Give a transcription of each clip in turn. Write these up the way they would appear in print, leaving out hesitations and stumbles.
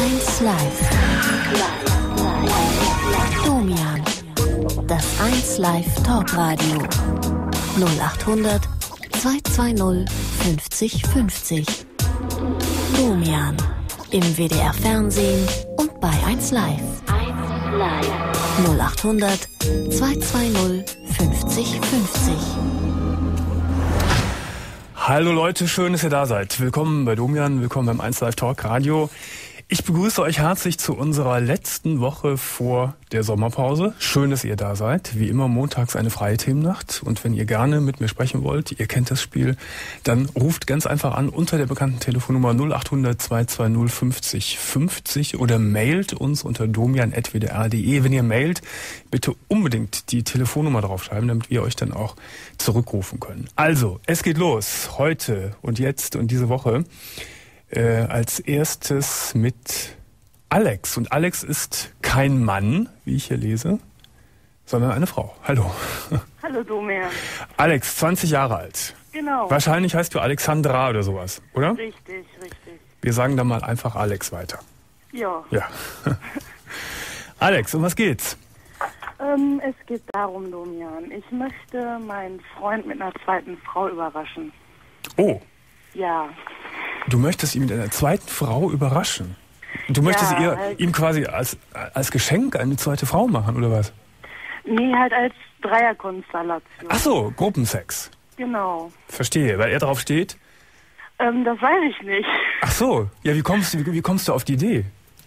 1 Live. Domian. Das 1 Live Talkradio. 0800 220 50 50. Domian. Im WDR Fernsehen und bei 1 Live. 0800 220 50 50. Hallo Leute, schön, dass ihr da seid. Willkommen bei Domian, willkommen beim 1 Live Talk Radio. Ich begrüße euch herzlich zu unserer letzten Woche vor der Sommerpause. Schön, dass ihr da seid. Wie immer montags eine freie Themennacht. Und wenn ihr gerne mit mir sprechen wollt, ihr kennt das Spiel, dann ruft ganz einfach an unter der bekannten Telefonnummer 0800 220 50 50 oder mailt uns unter domian@wdr.de. Wenn ihr mailt, bitte unbedingt die Telefonnummer draufschreiben, damit wir euch dann auch zurückrufen können. Also, es geht los. Heute und jetzt und diese Woche. Als erstes mit Alex. Und Alex ist kein Mann, wie ich hier lese, sondern eine Frau. Hallo. Hallo Domian. Alex, 20 Jahre alt. Genau. Wahrscheinlich heißt du Alexandra oder sowas, oder? Richtig. Wir sagen dann mal einfach Alex weiter. Ja. Alex, um was geht's? Es geht darum, Domian. Ich möchte meinen Freund mit einer zweiten Frau überraschen. Oh. Ja. Du möchtest ihn mit einer zweiten Frau überraschen? Du möchtest ihm quasi als Geschenk eine zweite Frau machen, oder was? Nee, halt als Dreierkonstellation. Ach so, Gruppensex. Genau. Verstehe, weil er drauf steht? Das weiß ich nicht. Ach so, ja, wie kommst du auf die Idee?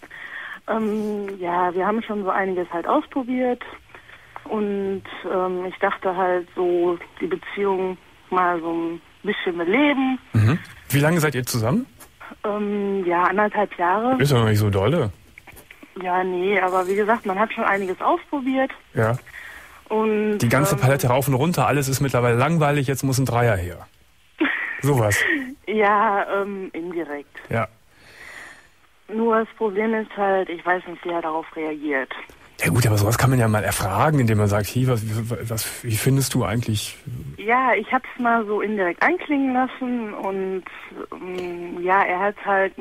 Ja, wir haben schon so einiges halt ausprobiert und ich dachte halt so, die Beziehung mal so ein bisschen beleben. Mhm. Wie lange seid ihr zusammen? Ja, 1,5 Jahre. Ist doch noch nicht so dolle. Ja, nee, aber wie gesagt, man hat schon einiges ausprobiert. Ja. Und die ganze Palette rauf und runter, alles ist mittlerweile langweilig, jetzt muss ein Dreier her. Sowas. Ja, indirekt. Ja. Nur das Problem ist halt, ich weiß nicht, wie er darauf reagiert. Ja gut, aber sowas kann man ja mal erfragen, indem man sagt, wie findest du eigentlich? Ja, ich habe es mal so indirekt einklingen lassen und ja, er hat halt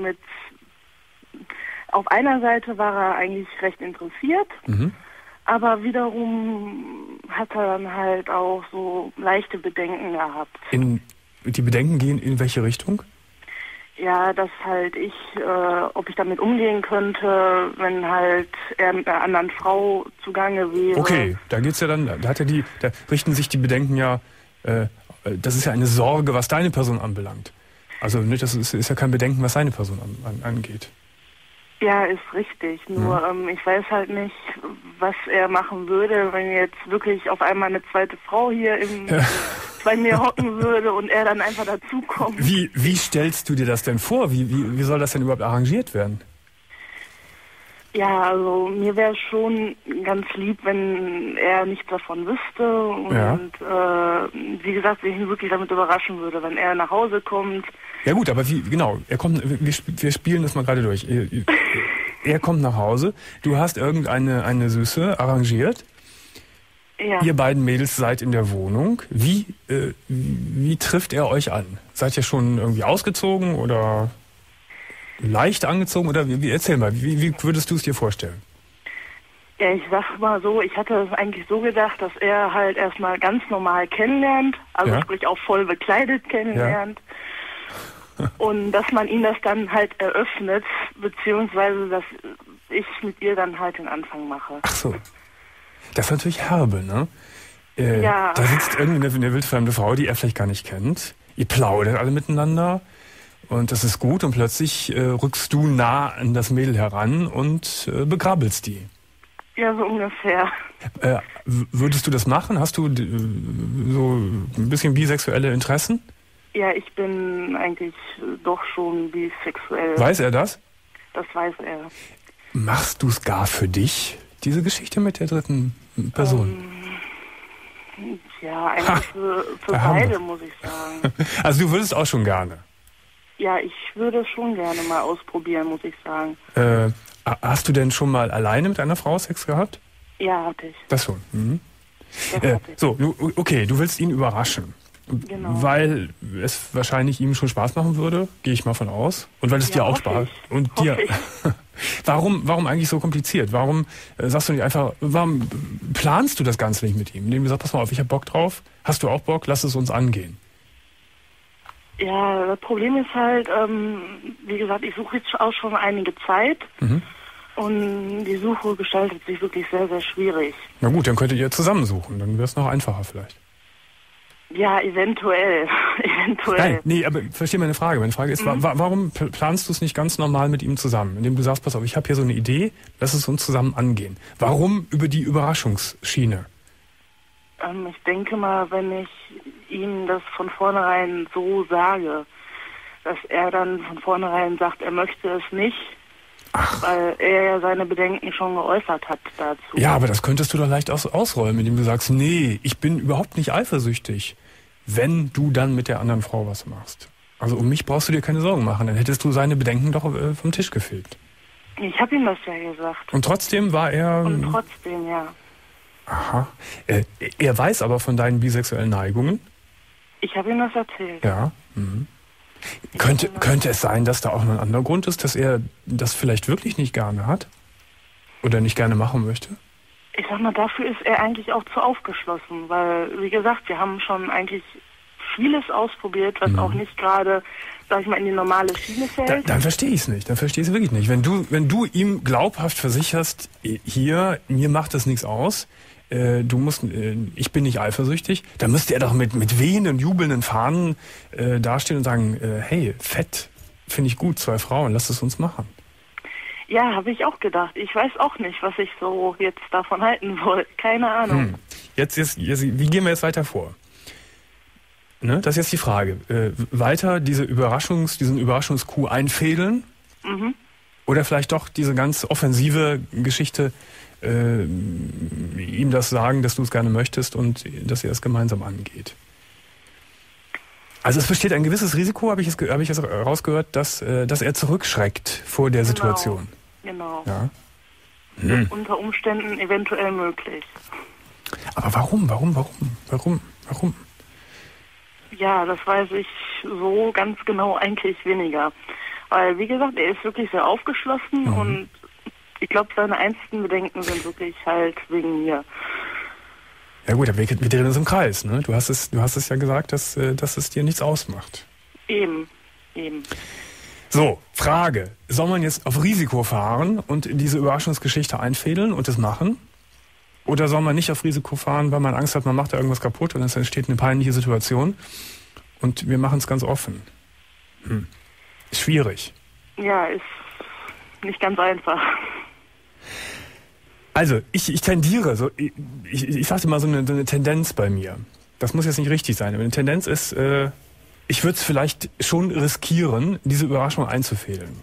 auf einer Seite war er eigentlich recht interessiert, aber wiederum hat er dann halt auch so leichte Bedenken gehabt. Die Bedenken gehen in welche Richtung? Ja, dass halt ob ich damit umgehen könnte, wenn halt er mit einer anderen Frau zugange wäre. Okay, da geht's ja dann, da richten sich die Bedenken ja, das ist ja eine Sorge, was deine Person anbelangt. Also nicht, das ist ja kein Bedenken, was seine Person angeht. Ja, ist richtig. Nur ich weiß halt nicht, was er machen würde, wenn jetzt wirklich auf einmal eine zweite Frau hier bei mir hocken würde und er dann einfach dazukommt. Wie stellst du dir das denn vor? Wie soll das denn überhaupt arrangiert werden? Ja, also mir wäre es schon ganz lieb, wenn er nichts davon wüsste und wie gesagt, wenn ich ihn wirklich damit überraschen würde, wenn er nach Hause kommt. Ja gut, aber wir spielen das mal gerade durch. Er kommt nach Hause, du hast eine Süße arrangiert. Ja. Ihr beiden Mädels seid in der Wohnung. Wie trifft er euch an? Seid ihr schon irgendwie ausgezogen oder leicht angezogen? Oder erzähl mal, wie würdest du es dir vorstellen? Ja, ich sag mal so, ich hatte es eigentlich so gedacht, dass er halt erstmal ganz normal kennenlernt, also sprich auch voll bekleidet kennenlernt. Ja. Und dass man ihm das dann halt eröffnet, beziehungsweise dass ich mit ihr dann halt den Anfang mache. Ach so. Das ist natürlich herbe, ne? Ja. Da sitzt irgendwie eine wildfremde Frau, die er vielleicht gar nicht kennt. Ihr plaudert alle miteinander und das ist gut und plötzlich rückst du nah an das Mädel heran und begrabbelst die. Ja, so ungefähr. Würdest du das machen? Hast du so ein bisschen bisexuelle Interessen? Ja, ich bin eigentlich doch schon bisexuell. Weiß er das? Das weiß er. Machst du es gar für dich, diese Geschichte mit der dritten Person? Ja, eigentlich für beide, muss ich sagen. Also du würdest auch schon gerne? Ja, ich würde schon gerne mal ausprobieren, muss ich sagen. Hast du denn schon mal alleine mit einer Frau Sex gehabt? Ja, hatte ich. Das schon. Das hatte ich. So, okay, du willst ihn überraschen. Genau. Weil es wahrscheinlich ihm schon Spaß machen würde, gehe ich mal von aus. Und weil es dir auch Spaß. Und dir. Warum eigentlich so kompliziert? Warum sagst du nicht einfach, warum planst du das Ganze nicht mit ihm? Indem du sagst, pass mal auf, ich hab Bock drauf, hast du auch Bock, lass es uns angehen. Ja, das Problem ist halt, wie gesagt, ich suche jetzt auch schon einige Zeit und die Suche gestaltet sich wirklich sehr, sehr schwierig. Na gut, dann könntet ihr zusammen suchen, dann wäre es noch einfacher vielleicht. Ja, eventuell. Nein, nee, aber versteh meine Frage. Meine Frage ist, warum planst du es nicht ganz normal mit ihm zusammen? Indem du sagst, pass auf, ich habe hier so eine Idee, lass es uns zusammen angehen. Warum über die Überraschungsschiene? Ich denke mal, wenn ich ihm das von vornherein so sage, dass er dann von vornherein sagt, er möchte es nicht, weil er ja seine Bedenken schon geäußert hat dazu. Ja, aber das könntest du doch leicht ausräumen, indem du sagst, nee, ich bin überhaupt nicht eifersüchtig, wenn du dann mit der anderen Frau was machst. Also um mich brauchst du dir keine Sorgen machen, dann hättest du seine Bedenken doch vom Tisch gefegt. Ich habe ihm das ja gesagt. Und trotzdem war er... Und trotzdem, ja. Aha. Er weiß aber von deinen bisexuellen Neigungen? Ich habe ihm das erzählt. Ja. Mhm. Könnte es sein, dass da auch noch ein anderer Grund ist, dass er das vielleicht wirklich nicht gerne hat? Oder nicht gerne machen möchte? Ich sag mal, dafür ist er eigentlich auch zu aufgeschlossen, weil, wie gesagt, wir haben schon eigentlich vieles ausprobiert, was auch nicht gerade, sag ich mal, in die normale Schiene fällt. Dann verstehe ich es nicht, dann verstehe ich es wirklich nicht. Wenn du ihm glaubhaft versicherst, hier, mir macht das nichts aus, ich bin nicht eifersüchtig, dann müsste er doch mit wehenden, jubelnden Fahnen dastehen und sagen, hey, fett, finde ich gut, 2 Frauen, lass es uns machen. Ja, habe ich auch gedacht. Ich weiß auch nicht, was ich so jetzt davon halten soll. Keine Ahnung. Jetzt, wie gehen wir jetzt weiter vor? Ne? Das ist jetzt die Frage. Weiter diesen Überraschungskuh einfädeln? Oder vielleicht doch diese ganz offensive Geschichte ihm das sagen, dass du es gerne möchtest und dass ihr es gemeinsam angeht. Also es besteht ein gewisses Risiko, habe ich jetzt rausgehört, dass er zurückschreckt vor der Situation. Genau. Ja. Unter Umständen eventuell möglich. Aber warum? Ja, das weiß ich so ganz genau eigentlich weniger. Weil, wie gesagt, er ist wirklich sehr aufgeschlossen und ich glaube, seine einzigen Bedenken sind wirklich halt wegen mir. Ja gut, aber wir drehen uns im Kreis, ne? Du hast es ja gesagt, dass es dir nichts ausmacht. Eben. So, Frage. Soll man jetzt auf Risiko fahren und diese Überraschungsgeschichte einfädeln und es machen? Oder soll man nicht auf Risiko fahren, weil man Angst hat, man macht da irgendwas kaputt und es entsteht eine peinliche Situation und wir machen es ganz offen? Ist schwierig. Ja, ist nicht ganz einfach. Also, ich tendiere, ich sagte mal so eine Tendenz bei mir. Das muss jetzt nicht richtig sein, aber eine Tendenz ist, ich würde es vielleicht schon riskieren, diese Überraschung einzufädeln.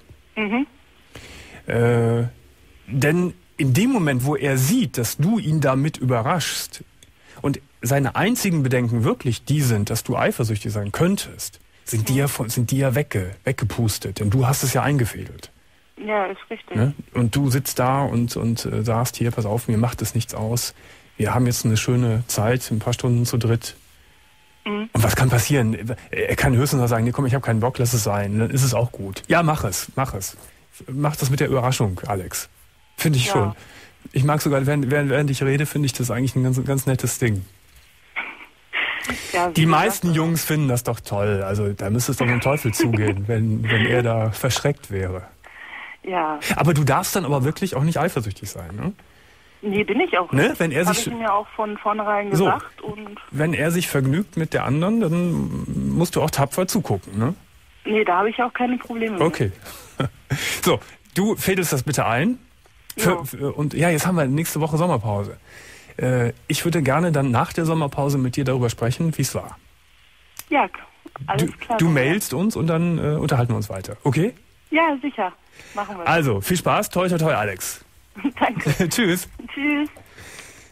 Denn in dem Moment, wo er sieht, dass du ihn damit überraschst und seine einzigen Bedenken wirklich die sind, dass du eifersüchtig sein könntest, sind die ja weggepustet, denn du hast es ja eingefädelt. Ja, ist richtig. Ne? Und du sitzt da und sagst, hier, pass auf, mir macht es nichts aus. Wir haben jetzt eine schöne Zeit, ein paar Stunden zu dritt. Und was kann passieren? Er kann höchstens noch sagen, nee, komm, ich habe keinen Bock, lass es sein. Dann ist es auch gut. Ja, mach es. Mach das mit der Überraschung, Alex. Finde ich schon. Ich mag sogar, während ich rede, finde ich das eigentlich ein ganz, ganz nettes Ding. Ja, die meisten Jungs finden das doch toll. Also da müsste es doch um den Teufel zugehen, wenn er da verschreckt wäre. Ja. Aber du darfst dann aber wirklich auch nicht eifersüchtig sein, ne? Nee, bin ich auch nicht. Wenn er das habe ich mir auch von vornherein gesagt. So, und wenn er sich vergnügt mit der anderen, dann musst du auch tapfer zugucken, ne? Nee, da habe ich auch keine Probleme Okay. So, du fädelst das bitte ein. Und ja, jetzt haben wir nächste Woche Sommerpause. Ich würde gerne dann nach der Sommerpause mit dir darüber sprechen, wie es war. Ja, alles klar. Du mailst uns und dann unterhalten wir uns weiter, okay? Ja, sicher. Machen wir. Also, viel Spaß. Toi, toi, toi, Alex. Danke. Tschüss. Tschüss.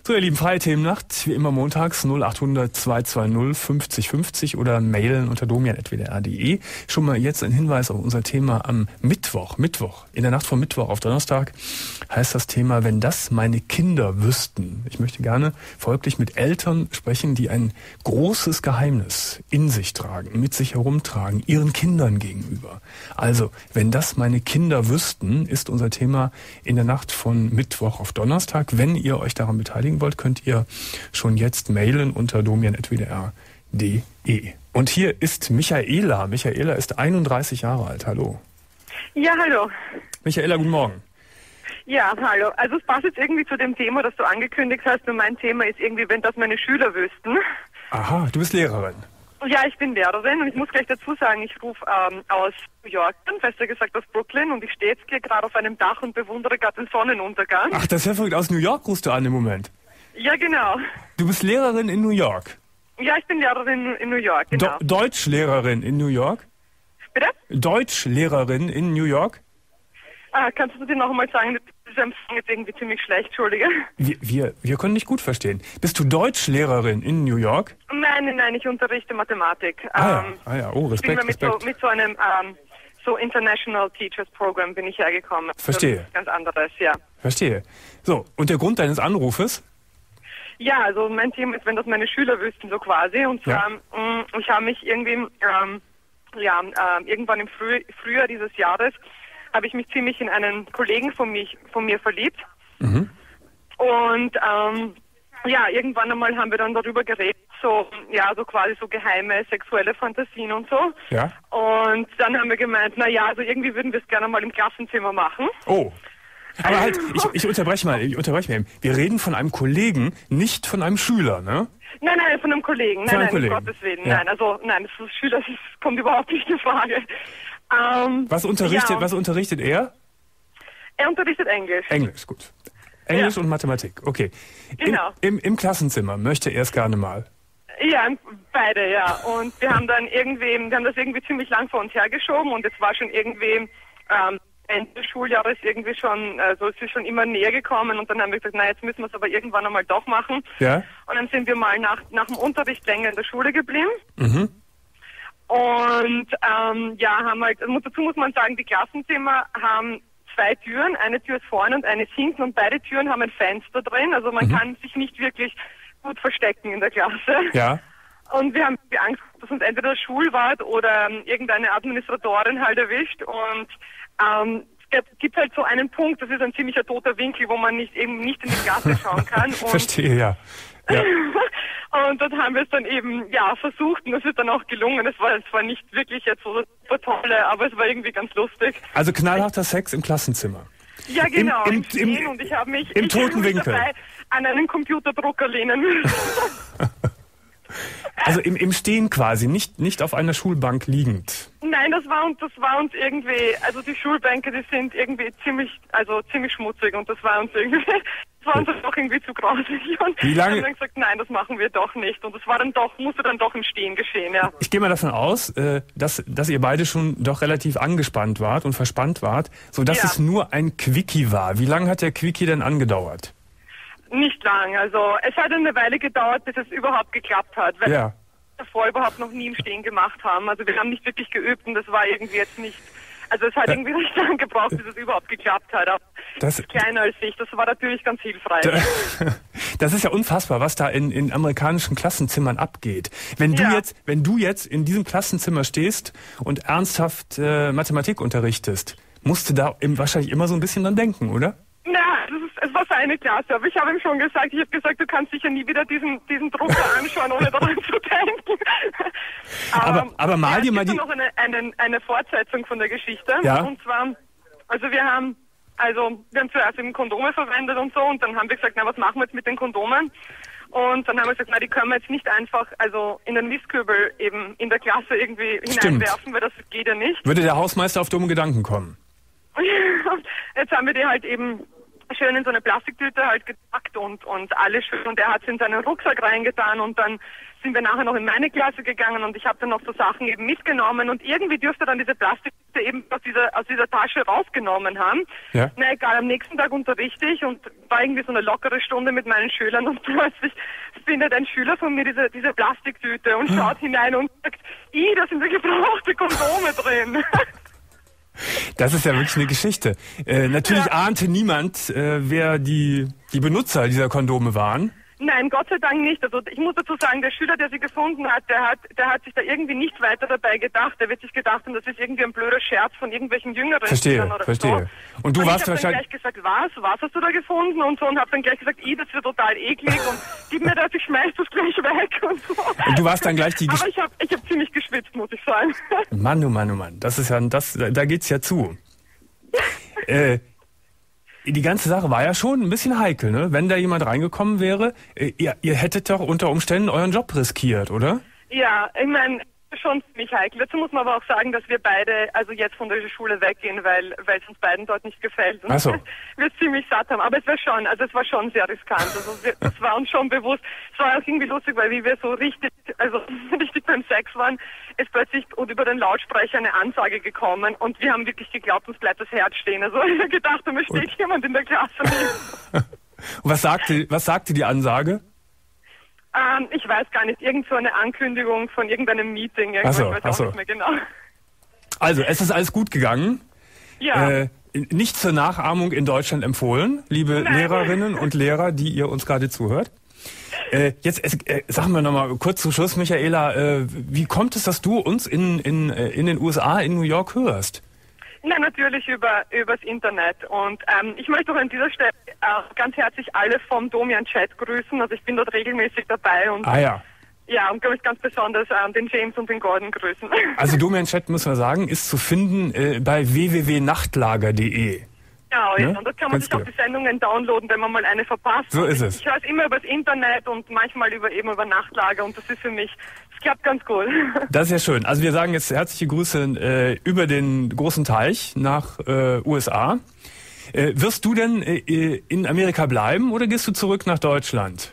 So, ihr Lieben, freie Themennacht, wie immer montags 0800 220 50 50 oder mailen unter domian@wdr.de. Schon mal jetzt ein Hinweis auf unser Thema am Mittwoch. In der Nacht von Mittwoch auf Donnerstag heißt das Thema, wenn das meine Kinder wüssten. Ich möchte gerne folglich mit Eltern sprechen, die ein großes Geheimnis in sich tragen, mit sich herumtragen, ihren Kindern gegenüber. Also, wenn das meine Kinder wüssten, ist unser Thema in der Nacht von Mittwoch auf Donnerstag. Wenn ihr euch daran beteiligen wollt, könnt ihr schon jetzt mailen unter domian@wdr.de. Und hier ist Michaela. Michaela ist 31 Jahre alt. Hallo. Ja, hallo. Michaela, guten Morgen. Ja, hallo. Also es passt jetzt irgendwie zu dem Thema, das du angekündigt hast. Und mein Thema ist irgendwie, wenn das meine Schüler wüssten. Aha, du bist Lehrerin. Ja, ich bin Lehrerin und ich muss gleich dazu sagen, ich rufe aus New York, besser gesagt aus Brooklyn, und ich stehe jetzt hier gerade auf einem Dach und bewundere gerade den Sonnenuntergang. Ach, das ist ja verrückt. Aus New York rufst du an im Moment. Ja, genau. Du bist Lehrerin in New York? Ja, ich bin Lehrerin in New York, genau. Deutschlehrerin in New York? Bitte? Deutschlehrerin in New York? Kannst du dir noch einmal sagen, das ist jetzt irgendwie ziemlich schlecht, Entschuldige. Wir können dich gut verstehen. Bist du Deutschlehrerin in New York? Nein, ich unterrichte Mathematik. Oh, Respekt, mit so einem so International Teachers Program bin ich hergekommen. Verstehe. Das ist ganz anderes, ja. Verstehe. So, und der Grund deines Anrufes? Ja, also mein Thema ist, wenn das meine Schüler wüssten, so quasi. Und zwar, ich habe mich irgendwie, irgendwann im Frühjahr dieses Jahres, habe ich mich ziemlich in einen Kollegen von mir verliebt. Mhm. Und irgendwann einmal haben wir dann darüber geredet, so quasi so geheime sexuelle Fantasien und so. Ja. Und dann haben wir gemeint, also irgendwie würden wir es gerne mal im Klassenzimmer machen. Oh. Aber halt, ich unterbreche mal eben. Wir reden von einem Kollegen, nicht von einem Schüler, ne? Nein, von einem Kollegen. Nein, um Gottes Willen. Ja. Das ist Schüler, das kommt überhaupt nicht in Frage. Was unterrichtet er? Er unterrichtet Englisch. Englisch, gut. Englisch und Mathematik, okay. Genau. Im Klassenzimmer möchte er es gerne mal. Ja, beide, ja. Und wir haben das irgendwie ziemlich lang vor uns hergeschoben und es war schon irgendwie Ende des Schuljahres irgendwie schon, es ist schon immer näher gekommen und dann haben wir gesagt, jetzt müssen wir es aber irgendwann einmal doch machen. Ja. Und dann sind wir mal nach dem Unterricht länger in der Schule geblieben. Mhm. Und dazu muss man sagen, die Klassenzimmer haben 2 Türen, eine Tür ist vorne und eine ist hinten und beide Türen haben ein Fenster drin, also man kann sich nicht wirklich gut verstecken in der Klasse. Ja. Und wir haben Angst, dass uns entweder der Schulwart oder irgendeine Administratorin halt erwischt und es gibt halt so einen Punkt, das ist ein ziemlicher toter Winkel, wo man nicht in die Klasse schauen kann. Und verstehe, ja. Und dort haben wir es dann eben, versucht und es ist dann auch gelungen. Es war nicht wirklich jetzt so super tolle, aber es war irgendwie ganz lustig. Also knallharter Sex im Klassenzimmer. Ja, genau. Im Stehen und ich habe mich toten Winkel dabei an einen Computerdrucker lehnen müssen. Also im Stehen quasi, nicht auf einer Schulbank liegend. Nein, das war uns irgendwie, also die Schulbänke, die sind irgendwie ziemlich schmutzig und das war uns uns doch irgendwie zu grausig. Und wie lange? Wir haben dann gesagt, nein, das machen wir doch nicht. Und das musste dann doch im Stehen geschehen, ja. Ich gehe mal davon aus, dass ihr beide schon doch relativ angespannt wart und verspannt wart, sodass es nur ein Quickie war. Wie lange hat der Quickie denn angedauert? Nicht lang, also es hat eine Weile gedauert, bis es überhaupt geklappt hat, weil wir davor überhaupt noch nie im Stehen gemacht haben. Also wir haben nicht wirklich geübt und das war irgendwie jetzt nicht, also es hat irgendwie recht lang gebraucht, bis es überhaupt geklappt hat. Aber das ist kleiner als ich, das war natürlich ganz hilfreich. Das ist ja unfassbar, was da in amerikanischen Klassenzimmern abgeht. Wenn du jetzt in diesem Klassenzimmer stehst und ernsthaft Mathematik unterrichtest, musst du da wahrscheinlich immer so ein bisschen dran denken, oder? Es war seine Klasse, aber ich habe ihm schon gesagt, du kannst sicher nie wieder diesen Drucker anschauen, ohne daran zu denken. aber mal dir mal die... noch eine Fortsetzung von der Geschichte. Ja? Und zwar, wir haben zuerst eben Kondome verwendet und so und dann haben wir gesagt, was machen wir jetzt mit den Kondomen? Und dann haben wir gesagt, die können wir jetzt nicht einfach in den Mistkübel eben in der Klasse irgendwie hineinwerfen, weil das geht ja nicht. Würde der Hausmeister auf dumme Gedanken kommen? Jetzt haben wir die halt eben schön in so eine Plastiktüte halt gepackt und alles schön und er hat es in seinen Rucksack reingetan und dann sind wir nachher noch in meine Klasse gegangen und ich habe dann noch so Sachen eben mitgenommen und irgendwie dürfte dann diese Plastiktüte eben aus dieser Tasche rausgenommen haben. Ja. Na egal, am nächsten Tag unterrichte ich und war irgendwie so eine lockere Stunde mit meinen Schülern und plötzlich findet ein Schüler von mir diese Plastiktüte und schaut hinein und sagt, da sind so gebrauchte Kondome drin. Das ist ja wirklich eine Geschichte. Natürlich ahnte niemand, wer die Benutzer dieser Kondome waren. Nein, Gott sei Dank nicht. Also ich muss dazu sagen, der Schüler, der sie gefunden hat, der hat sich da irgendwie nichts weiter dabei gedacht. Der wird sich gedacht haben, das ist irgendwie ein blöder Scherz von irgendwelchen Jüngeren. Verstehe. So. Und du warst wahrscheinlich... Ich habe dann gleich gesagt, was hast du da gefunden? Und so, und habe dann gleich gesagt, das wird total eklig und gib mir das, ich schmeiß das gleich weg und so. Und du warst dann gleich die... Aber ich hab ziemlich geschwitzt, muss ich sagen. Mann, oh Mann, oh Mann. Das ist ja, da geht's ja zu. Die ganze Sache war ja schon ein bisschen heikel, ne? Wenn da jemand reingekommen wäre, ihr hättet doch unter Umständen euren Job riskiert, oder? Ja, ich meine, schon ziemlich heikel. Dazu muss man aber auch sagen, dass wir beide also jetzt von der Schule weggehen, weil es uns beiden dort nicht gefällt und wir es ziemlich satt haben. Aber es war schon sehr riskant. Also das war uns schon bewusst. Es war auch irgendwie lustig, weil wie wir so richtig beim Sex waren, ist plötzlich und über den Lautsprecher eine Ansage gekommen und wir haben wirklich geglaubt, uns bleibt das Herz stehen. Also ich habe gedacht, da steht jemand in der Klasse. Und was sagte die Ansage? Ich weiß gar nicht, irgend so eine Ankündigung von irgendeinem Meeting. Ich weiß auch nicht mehr genau. Also, es ist alles gut gegangen. Ja. Nicht zur Nachahmung in Deutschland empfohlen, liebe Lehrerinnen und Lehrer, die ihr uns gerade zuhört. Jetzt sagen wir nochmal kurz zum Schluss, Michaela, wie kommt es, dass du uns in den USA, in New York hörst? Na, natürlich übers Internet. Und ich möchte auch an dieser Stelle ganz herzlich alle vom Domian-Chat grüßen. Also ich bin dort regelmäßig dabei. Und ja, und glaube ich ganz besonders den James und den Gordon grüßen. Also Domian-Chat, müssen wir sagen, ist zu finden bei www.nachtlager.de. Genau, ne? Und dort kann man sich auch die Sendungen downloaden, wenn man mal eine verpasst. So ist es. Ich höre es immer übers Internet und manchmal über Nachtlager und das ist für mich, das klappt ganz gut. Das ist ja schön. Also wir sagen jetzt herzliche Grüße über den großen Teich nach USA. Wirst du denn in Amerika bleiben oder gehst du zurück nach Deutschland?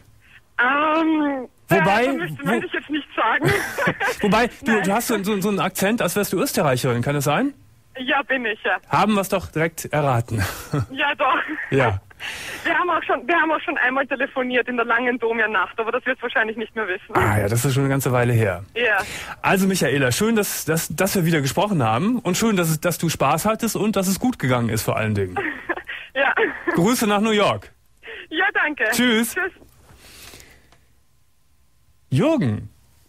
Wobei, möchte ich jetzt nicht sagen. Wobei, du hast so einen Akzent, als wärst du Österreicherin, kann das sein? Ja, bin ich, ja. Haben wir es doch direkt erraten. Ja, doch. Ja. Wir haben auch schon einmal telefoniert in der langen Domian-Nacht, aber das wirst du wahrscheinlich nicht mehr wissen. Ah ja, das ist schon eine ganze Weile her. Ja. Also Michaela, schön, dass wir wieder gesprochen haben und schön, dass du Spaß hattest und dass es gut gegangen ist vor allen Dingen. Ja. Grüße nach New York. Ja, danke. Tschüss. Tschüss. Jürgen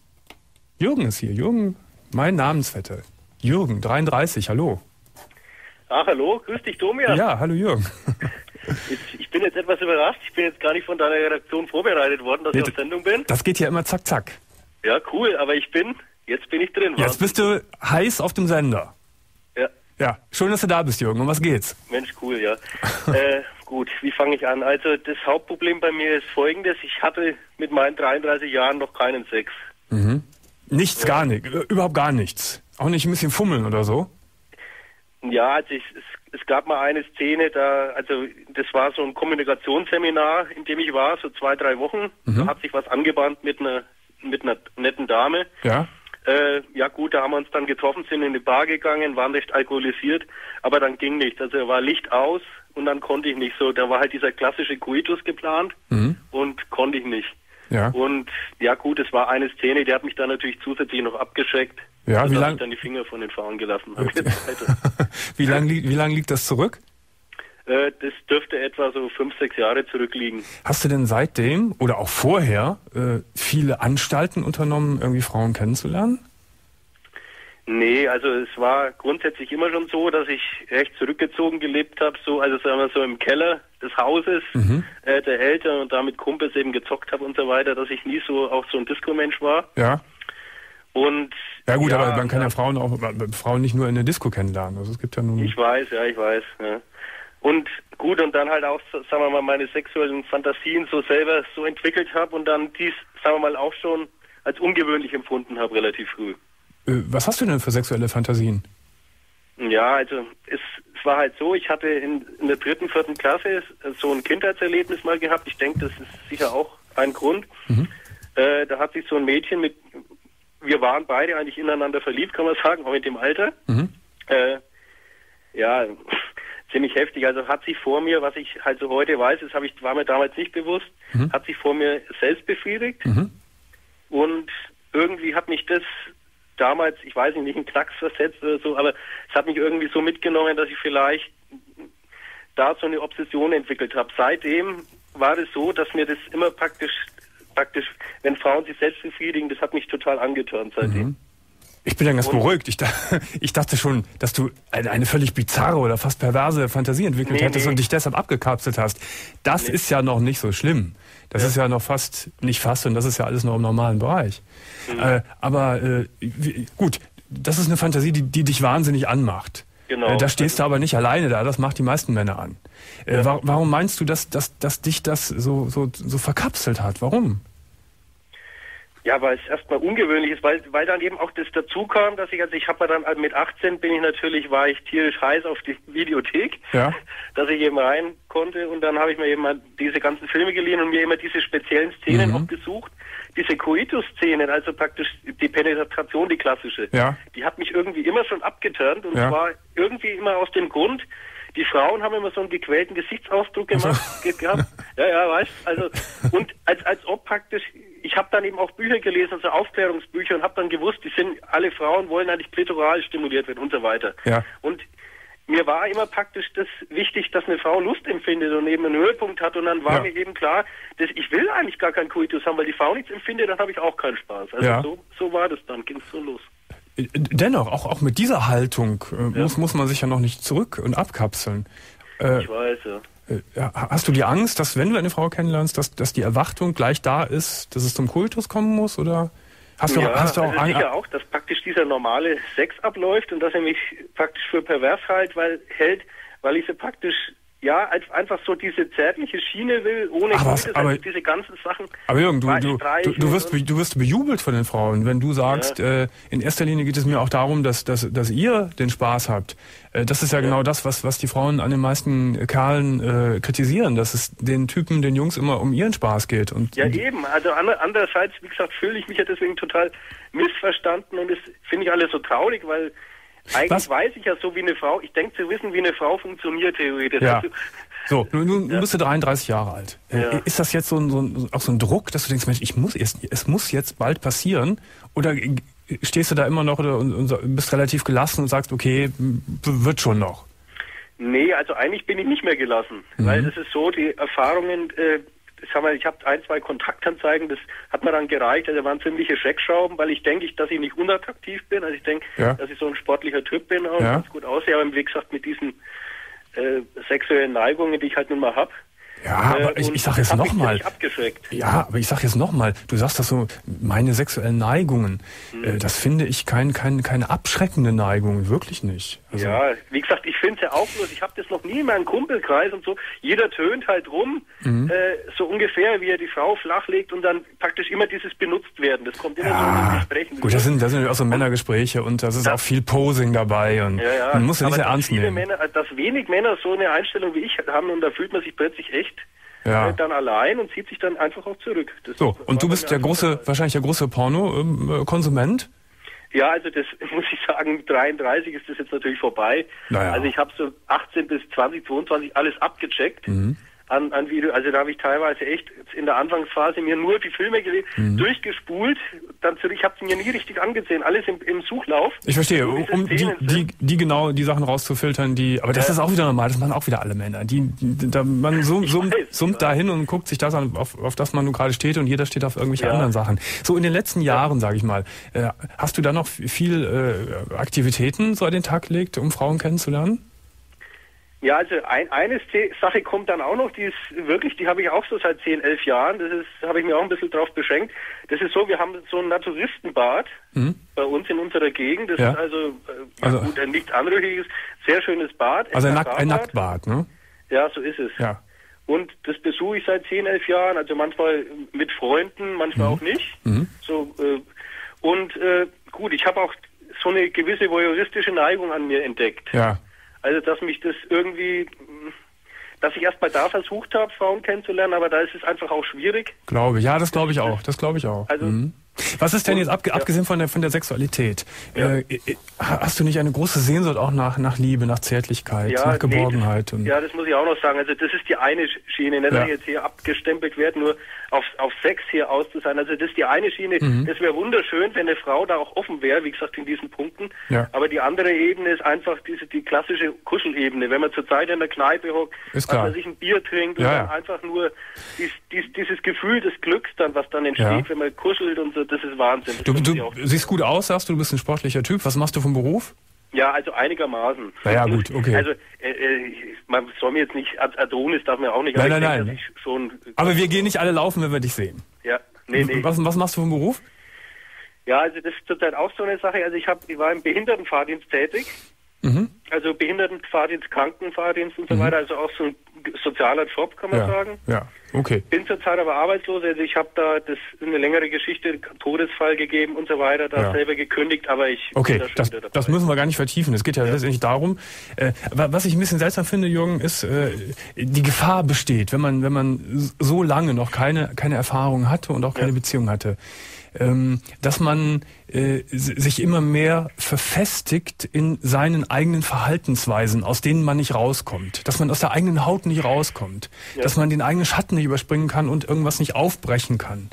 ist hier. Jürgen, mein Namensvetter. Jürgen, 33, hallo. Ach, hallo, grüß dich, Domian. Ja, hallo Jürgen. Ich bin jetzt etwas überrascht. Ich bin jetzt gar nicht von deiner Redaktion vorbereitet worden, dass ich auf Sendung bin. Das geht ja immer zack, zack. Ja, cool, aber jetzt bin ich drin. Jetzt bist du heiß auf dem Sender. Ja. Ja, schön, dass du da bist, Jürgen. Um was geht's? Mensch, cool, ja. Gut, wie fange ich an? Also das Hauptproblem bei mir ist folgendes. Ich hatte mit meinen 33 Jahren noch keinen Sex. Mhm. Nichts, gar nicht. Überhaupt gar nichts. Auch nicht ein bisschen fummeln oder so? Ja, also es gab mal eine Szene, das war so ein Kommunikationsseminar, in dem ich war, so 2-3 Wochen. Mhm. Da hat sich was angebahnt mit einer netten Dame. Ja. Ja gut, da haben wir uns dann getroffen, sind in eine Bar gegangen, waren recht alkoholisiert, aber dann ging nichts. Also war Licht aus und dann konnte ich nicht so. Da war halt dieser klassische Coitus geplant und konnte ich nicht. Ja. Und ja gut, es war eine Szene, die hat mich dann natürlich zusätzlich noch abgeschreckt. Ja, wie lange ich dann die Finger von den Frauen gelassen habe. Wie lang liegt das zurück? Das dürfte etwa so 5-6 Jahre zurückliegen. Hast du denn seitdem oder auch vorher viele Anstalten unternommen, irgendwie Frauen kennenzulernen? Nee, also es war grundsätzlich immer schon so, dass ich recht zurückgezogen gelebt habe, also sagen wir so im Keller des Hauses der Eltern und da mit Kumpels eben gezockt habe und so weiter, dass ich nie so auch so ein Disco-Mensch war. Ja. Und ja gut, aber man kann ja Frauen nicht nur in der Disco kennenlernen. Also es gibt ja nun. Ich weiß. Ja. Und gut, und dann halt auch, sagen wir mal, meine sexuellen Fantasien so selber so entwickelt habe und dann dies, sagen wir mal, auch schon als ungewöhnlich empfunden habe, relativ früh. Was hast du denn für sexuelle Fantasien? Ja, also es war halt so, ich hatte in der 3., 4. Klasse so ein Kindheitserlebnis mal gehabt. Ich denke, das ist sicher auch ein Grund. Da hat sich so ein Mädchen wir waren beide eigentlich ineinander verliebt, kann man sagen, auch mit dem Alter. Ja, ziemlich heftig. Also hat sich vor mir, was ich halt so heute weiß, war mir damals nicht bewusst, hat sich vor mir selbst befriedigt. Und irgendwie hat mich das damals, ich weiß nicht, einen Knacks versetzt oder so, aber es hat mich irgendwie so mitgenommen, dass ich vielleicht da so eine Obsession entwickelt habe. Seitdem war es so, dass mir das immer praktisch, wenn Frauen sich selbst befriedigen, das hat mich total angetan seitdem. Ich bin ja ganz beruhigt. Ich dachte schon, dass du eine völlig bizarre oder fast perverse Fantasie entwickelt hättest und dich deshalb abgekapselt hast. Das ist ja noch nicht so schlimm. Das ist ja noch und das ist ja alles noch im normalen Bereich. Aber gut, das ist eine Fantasie, die dich wahnsinnig anmacht. Genau. Da stehst du aber nicht alleine da, das macht die meisten Männer an. Warum meinst du, dass dich das so verkapselt hat? Warum? Ja, weil es erstmal ungewöhnlich ist, weil dann eben auch das dazu kam, dass ich habe dann mit 18 war ich tierisch heiß auf die Videothek, dass ich eben rein konnte und dann habe ich mir eben mal diese ganzen Filme geliehen und mir immer diese speziellen Szenen auch gesucht. Diese Coitus-Szenen, also praktisch die Penetration, die klassische, die hat mich irgendwie immer schon abgeturnt und zwar irgendwie immer aus dem Grund, die Frauen haben immer so einen gequälten Gesichtsausdruck gehabt. Ja, weißt also und als ob praktisch, ich habe dann eben auch Bücher gelesen, also Aufklärungsbücher und habe dann gewusst, alle Frauen wollen eigentlich klitoral stimuliert werden und so weiter. Ja. Und mir war immer praktisch das wichtig, dass eine Frau Lust empfindet und eben einen Höhepunkt hat und dann war mir eben klar, dass ich will eigentlich gar keinen Coitus haben, weil die Frau nichts empfindet, dann habe ich auch keinen Spaß. Also so war das dann, ging es so los. Dennoch, auch mit dieser Haltung muss man sich ja noch nicht zurück und abkapseln. Ich weiß, Hast du die Angst, dass wenn du eine Frau kennenlernst, dass die Erwartung gleich da ist, dass es zum Kultus kommen muss? Oder hast du auch Angst? Sicher auch, dass praktisch dieser normale Sex abläuft und dass er mich praktisch für pervers weil ich sie praktisch einfach so diese zärtliche Schiene will, ohne diese ganzen Sachen. Aber Jürgen, du wirst bejubelt von den Frauen, wenn du sagst, in erster Linie geht es mir auch darum, dass ihr den Spaß habt. Das ist ja genau das, was die Frauen an den meisten Kerlen kritisieren, dass es den Jungs immer um ihren Spaß geht. Und eben. Also andererseits, wie gesagt, fühle ich mich ja deswegen total missverstanden und das finde ich alles so traurig, weil eigentlich weiß ich ja so wie eine Frau, ich denke zu wissen, wie eine Frau funktioniert theoretisch. Ja. So, nun bist du 33 Jahre alt. Ist das jetzt auch so ein Druck, dass du denkst, Mensch, es muss jetzt bald passieren? Oder stehst du da immer noch und bist relativ gelassen und sagst, okay, wird schon noch? Nee, also eigentlich bin ich nicht mehr gelassen. Weil das ist so, die Erfahrungen, ich habe 1, 2 Kontaktanzeigen, das hat mir dann gereicht, also waren ziemliche Schreckschrauben, weil ich denke, dass ich nicht unattraktiv bin, also ich denke, dass ich so ein sportlicher Typ bin und ganz gut aussehe, aber wie gesagt, mit diesen sexuellen Neigungen, die ich halt nun mal habe. Ja, aber ich sag jetzt nochmal. Ja, aber ich sag jetzt nochmal, du sagst das so, meine sexuellen Neigungen, das finde ich keine abschreckende Neigung, wirklich nicht. Also, ja, wie gesagt, ich finde es ja auch bloß, ich habe das noch nie in meinem Kumpelkreis und so, jeder tönt halt rum, so ungefähr, wie er die Frau flachlegt und dann praktisch immer dieses benutzt werden, das kommt immer so in Gesprächen. Gut, das sind auch so Männergespräche und das ist auch viel Posing dabei und man muss ja nicht sehr ernst nehmen. Dass wenig Männer so eine Einstellung wie ich haben und da fühlt man sich plötzlich echt dann allein und zieht sich dann einfach auch zurück. Und du bist wahrscheinlich der große Porno-Konsument? Ja, also das muss ich sagen, mit 33 ist das jetzt natürlich vorbei. Naja. Also ich habe so 18 bis 20, 22 alles abgecheckt an Video. Also da habe ich teilweise echt in der Anfangsphase mir nur die Filme durchgespult, dann zurück. Ich habe sie mir nie richtig angesehen, alles im Suchlauf. Ich verstehe, um die Sachen rauszufiltern, aber das ist auch wieder normal, das machen auch wieder alle Männer. Man summt da hin und guckt sich das an, auf das man nun gerade steht und jeder steht auf irgendwelche anderen Sachen. So in den letzten Jahren, sage ich mal, hast du da noch viel Aktivitäten so an den Tag gelegt, um Frauen kennenzulernen? Ja, also eine Sache kommt dann auch noch, die habe ich auch so seit 10, 11 Jahren, habe ich mir auch ein bisschen drauf beschränkt. Das ist so, wir haben so ein Naturistenbad bei uns in unserer Gegend, das ist also gut, ein nichts Anrüchiges, sehr schönes Bad. Also ein Nacktbad, ne? Ja, so ist es. Ja. Und das besuche ich seit 10, 11 Jahren, also manchmal mit Freunden, manchmal auch nicht. Gut, ich habe auch so eine gewisse voyeuristische Neigung an mir entdeckt. Ja. Also, dass mich das irgendwie, dass ich erstmal da versucht habe, Frauen kennenzulernen, aber da ist es einfach auch schwierig. Glaube ich, ja, das glaube ich auch. Also, was ist denn jetzt abgesehen von der Sexualität? Ja. Hast du nicht eine große Sehnsucht auch nach Liebe, nach Zärtlichkeit, nach Geborgenheit? Das muss ich auch noch sagen. Also das ist die eine Schiene, nicht dass ich jetzt hier abgestempelt werde, nur auf Sex hier aus zu sein. Also das ist die eine Schiene. Das wäre wunderschön, wenn eine Frau da auch offen wäre, wie gesagt, in diesen Punkten. Ja. Aber die andere Ebene ist einfach die klassische Kuschelebene. Wenn man zur Zeit in der Kneipe hockt, dass man sich ein Bier trinkt und dann einfach nur dieses Gefühl des Glücks dann, was dann entsteht, wenn man kuschelt und so, das ist Wahnsinn. Das du siehst gut aus, sagst du bist ein sportlicher Typ. Was machst du vom Beruf? Ja, also einigermaßen. Naja, gut, okay. Also, man soll mir jetzt nicht, Adonis darf man auch nicht. Nein. Aber wir gehen nicht alle laufen, wenn wir dich sehen. Ja, nee. Was machst du vom Beruf? Ja, also das ist zurzeit auch so eine Sache. Also ich war im Behindertenfahrdienst tätig. Also Behindertenfahrdienst, Krankenfahrdienst und so weiter. Also auch so ein sozialer Job, kann man sagen. Ja, okay. Bin zurzeit aber arbeitslos. Also ich habe da eine längere Geschichte, Todesfall gegeben und so weiter, selber gekündigt, aber ich... Okay, das müssen wir gar nicht vertiefen. Es geht ja letztendlich darum, was ich ein bisschen seltsam finde, Jürgen, ist, die Gefahr besteht, wenn man so lange noch keine Erfahrung hatte und auch keine Beziehung hatte, dass man sich immer mehr verfestigt in seinen eigenen Verhaltensweisen, aus denen man nicht rauskommt, dass man aus der eigenen Haut nicht rauskommt, dass man den eigenen Schatten nicht überspringen kann und irgendwas nicht aufbrechen kann.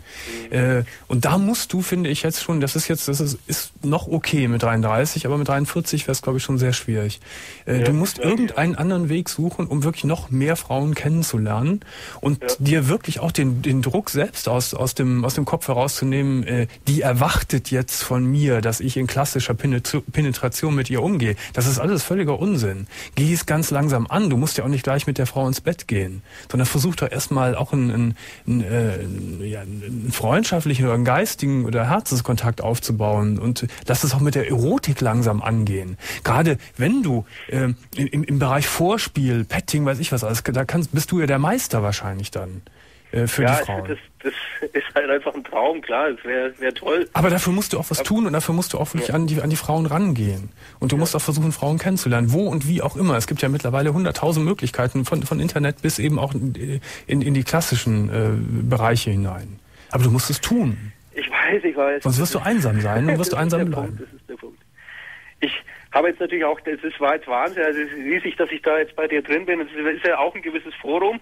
Und da musst du, finde ich jetzt schon, das ist noch okay mit 33, aber mit 43 wäre es, glaube ich, schon sehr schwierig. Du musst irgendeinen anderen Weg suchen, um wirklich noch mehr Frauen kennenzulernen und dir wirklich auch den Druck selbst aus dem Kopf herauszunehmen, die erwartet jetzt von mir, dass ich in klassischer Penetration mit ihr umgehe. Das ist alles völliger Unsinn. Geh es ganz langsam an. Du musst ja auch nicht gleich mit der Frau ins Bett gehen, sondern versuch doch erstmal auch einen freundschaftlichen oder einen geistigen oder Herzenskontakt aufzubauen und lass es auch mit der Erotik langsam angehen. Gerade wenn du im Bereich Vorspiel, Petting, weiß ich was alles, bist du ja der Meister wahrscheinlich dann. Für die Frauen. Das ist halt einfach ein Traum, klar, das wäre toll. Aber dafür musst du auch was tun und dafür musst du auch wirklich an die Frauen rangehen. Und du musst auch versuchen, Frauen kennenzulernen, wo und wie auch immer. Es gibt ja mittlerweile 100.000 Möglichkeiten, von Internet bis eben auch in die klassischen Bereiche hinein. Aber du musst es tun. Ich weiß. Sonst wirst du einsam sein und wirst du einsam bleiben. Das ist der Punkt. Ich habe jetzt natürlich auch, das war jetzt Wahnsinn, also es ist riesig, dass ich da jetzt bei dir drin bin. Es ist ja auch ein gewisses Forum.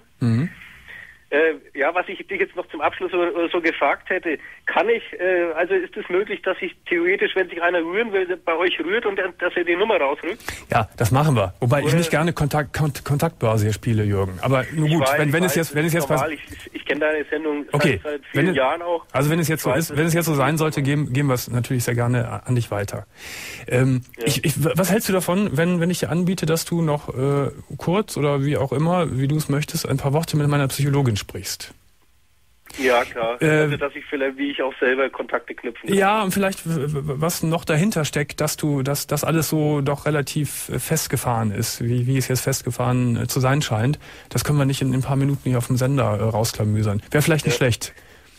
Was ich dich jetzt noch zum Abschluss so gefragt hätte, also ist es möglich, dass ich theoretisch, wenn sich einer rühren will, bei euch rührt und dass ihr die Nummer rausrückt? Ja, das machen wir. Wobei ich nicht gerne Kontaktbörse hier spiele, Jürgen. Aber nur gut, wenn es jetzt ich kenne deine Sendung seit vielen Jahren auch. Also wenn es jetzt so sein sollte, geben wir es natürlich sehr gerne an dich weiter. Was hältst du davon, wenn ich dir anbiete, dass du noch kurz oder wie auch immer, wie du es möchtest, ein paar Worte mit meiner Psychologin sprichst? Ja, klar. Also, dass ich vielleicht, wie ich auch selber Kontakte knüpfen kann. Ja, und vielleicht, was noch dahinter steckt, dass das alles so doch relativ festgefahren ist, wie es jetzt festgefahren zu sein scheint. Das können wir nicht in ein paar Minuten hier auf dem Sender rausklamüsern. Wäre vielleicht nicht schlecht.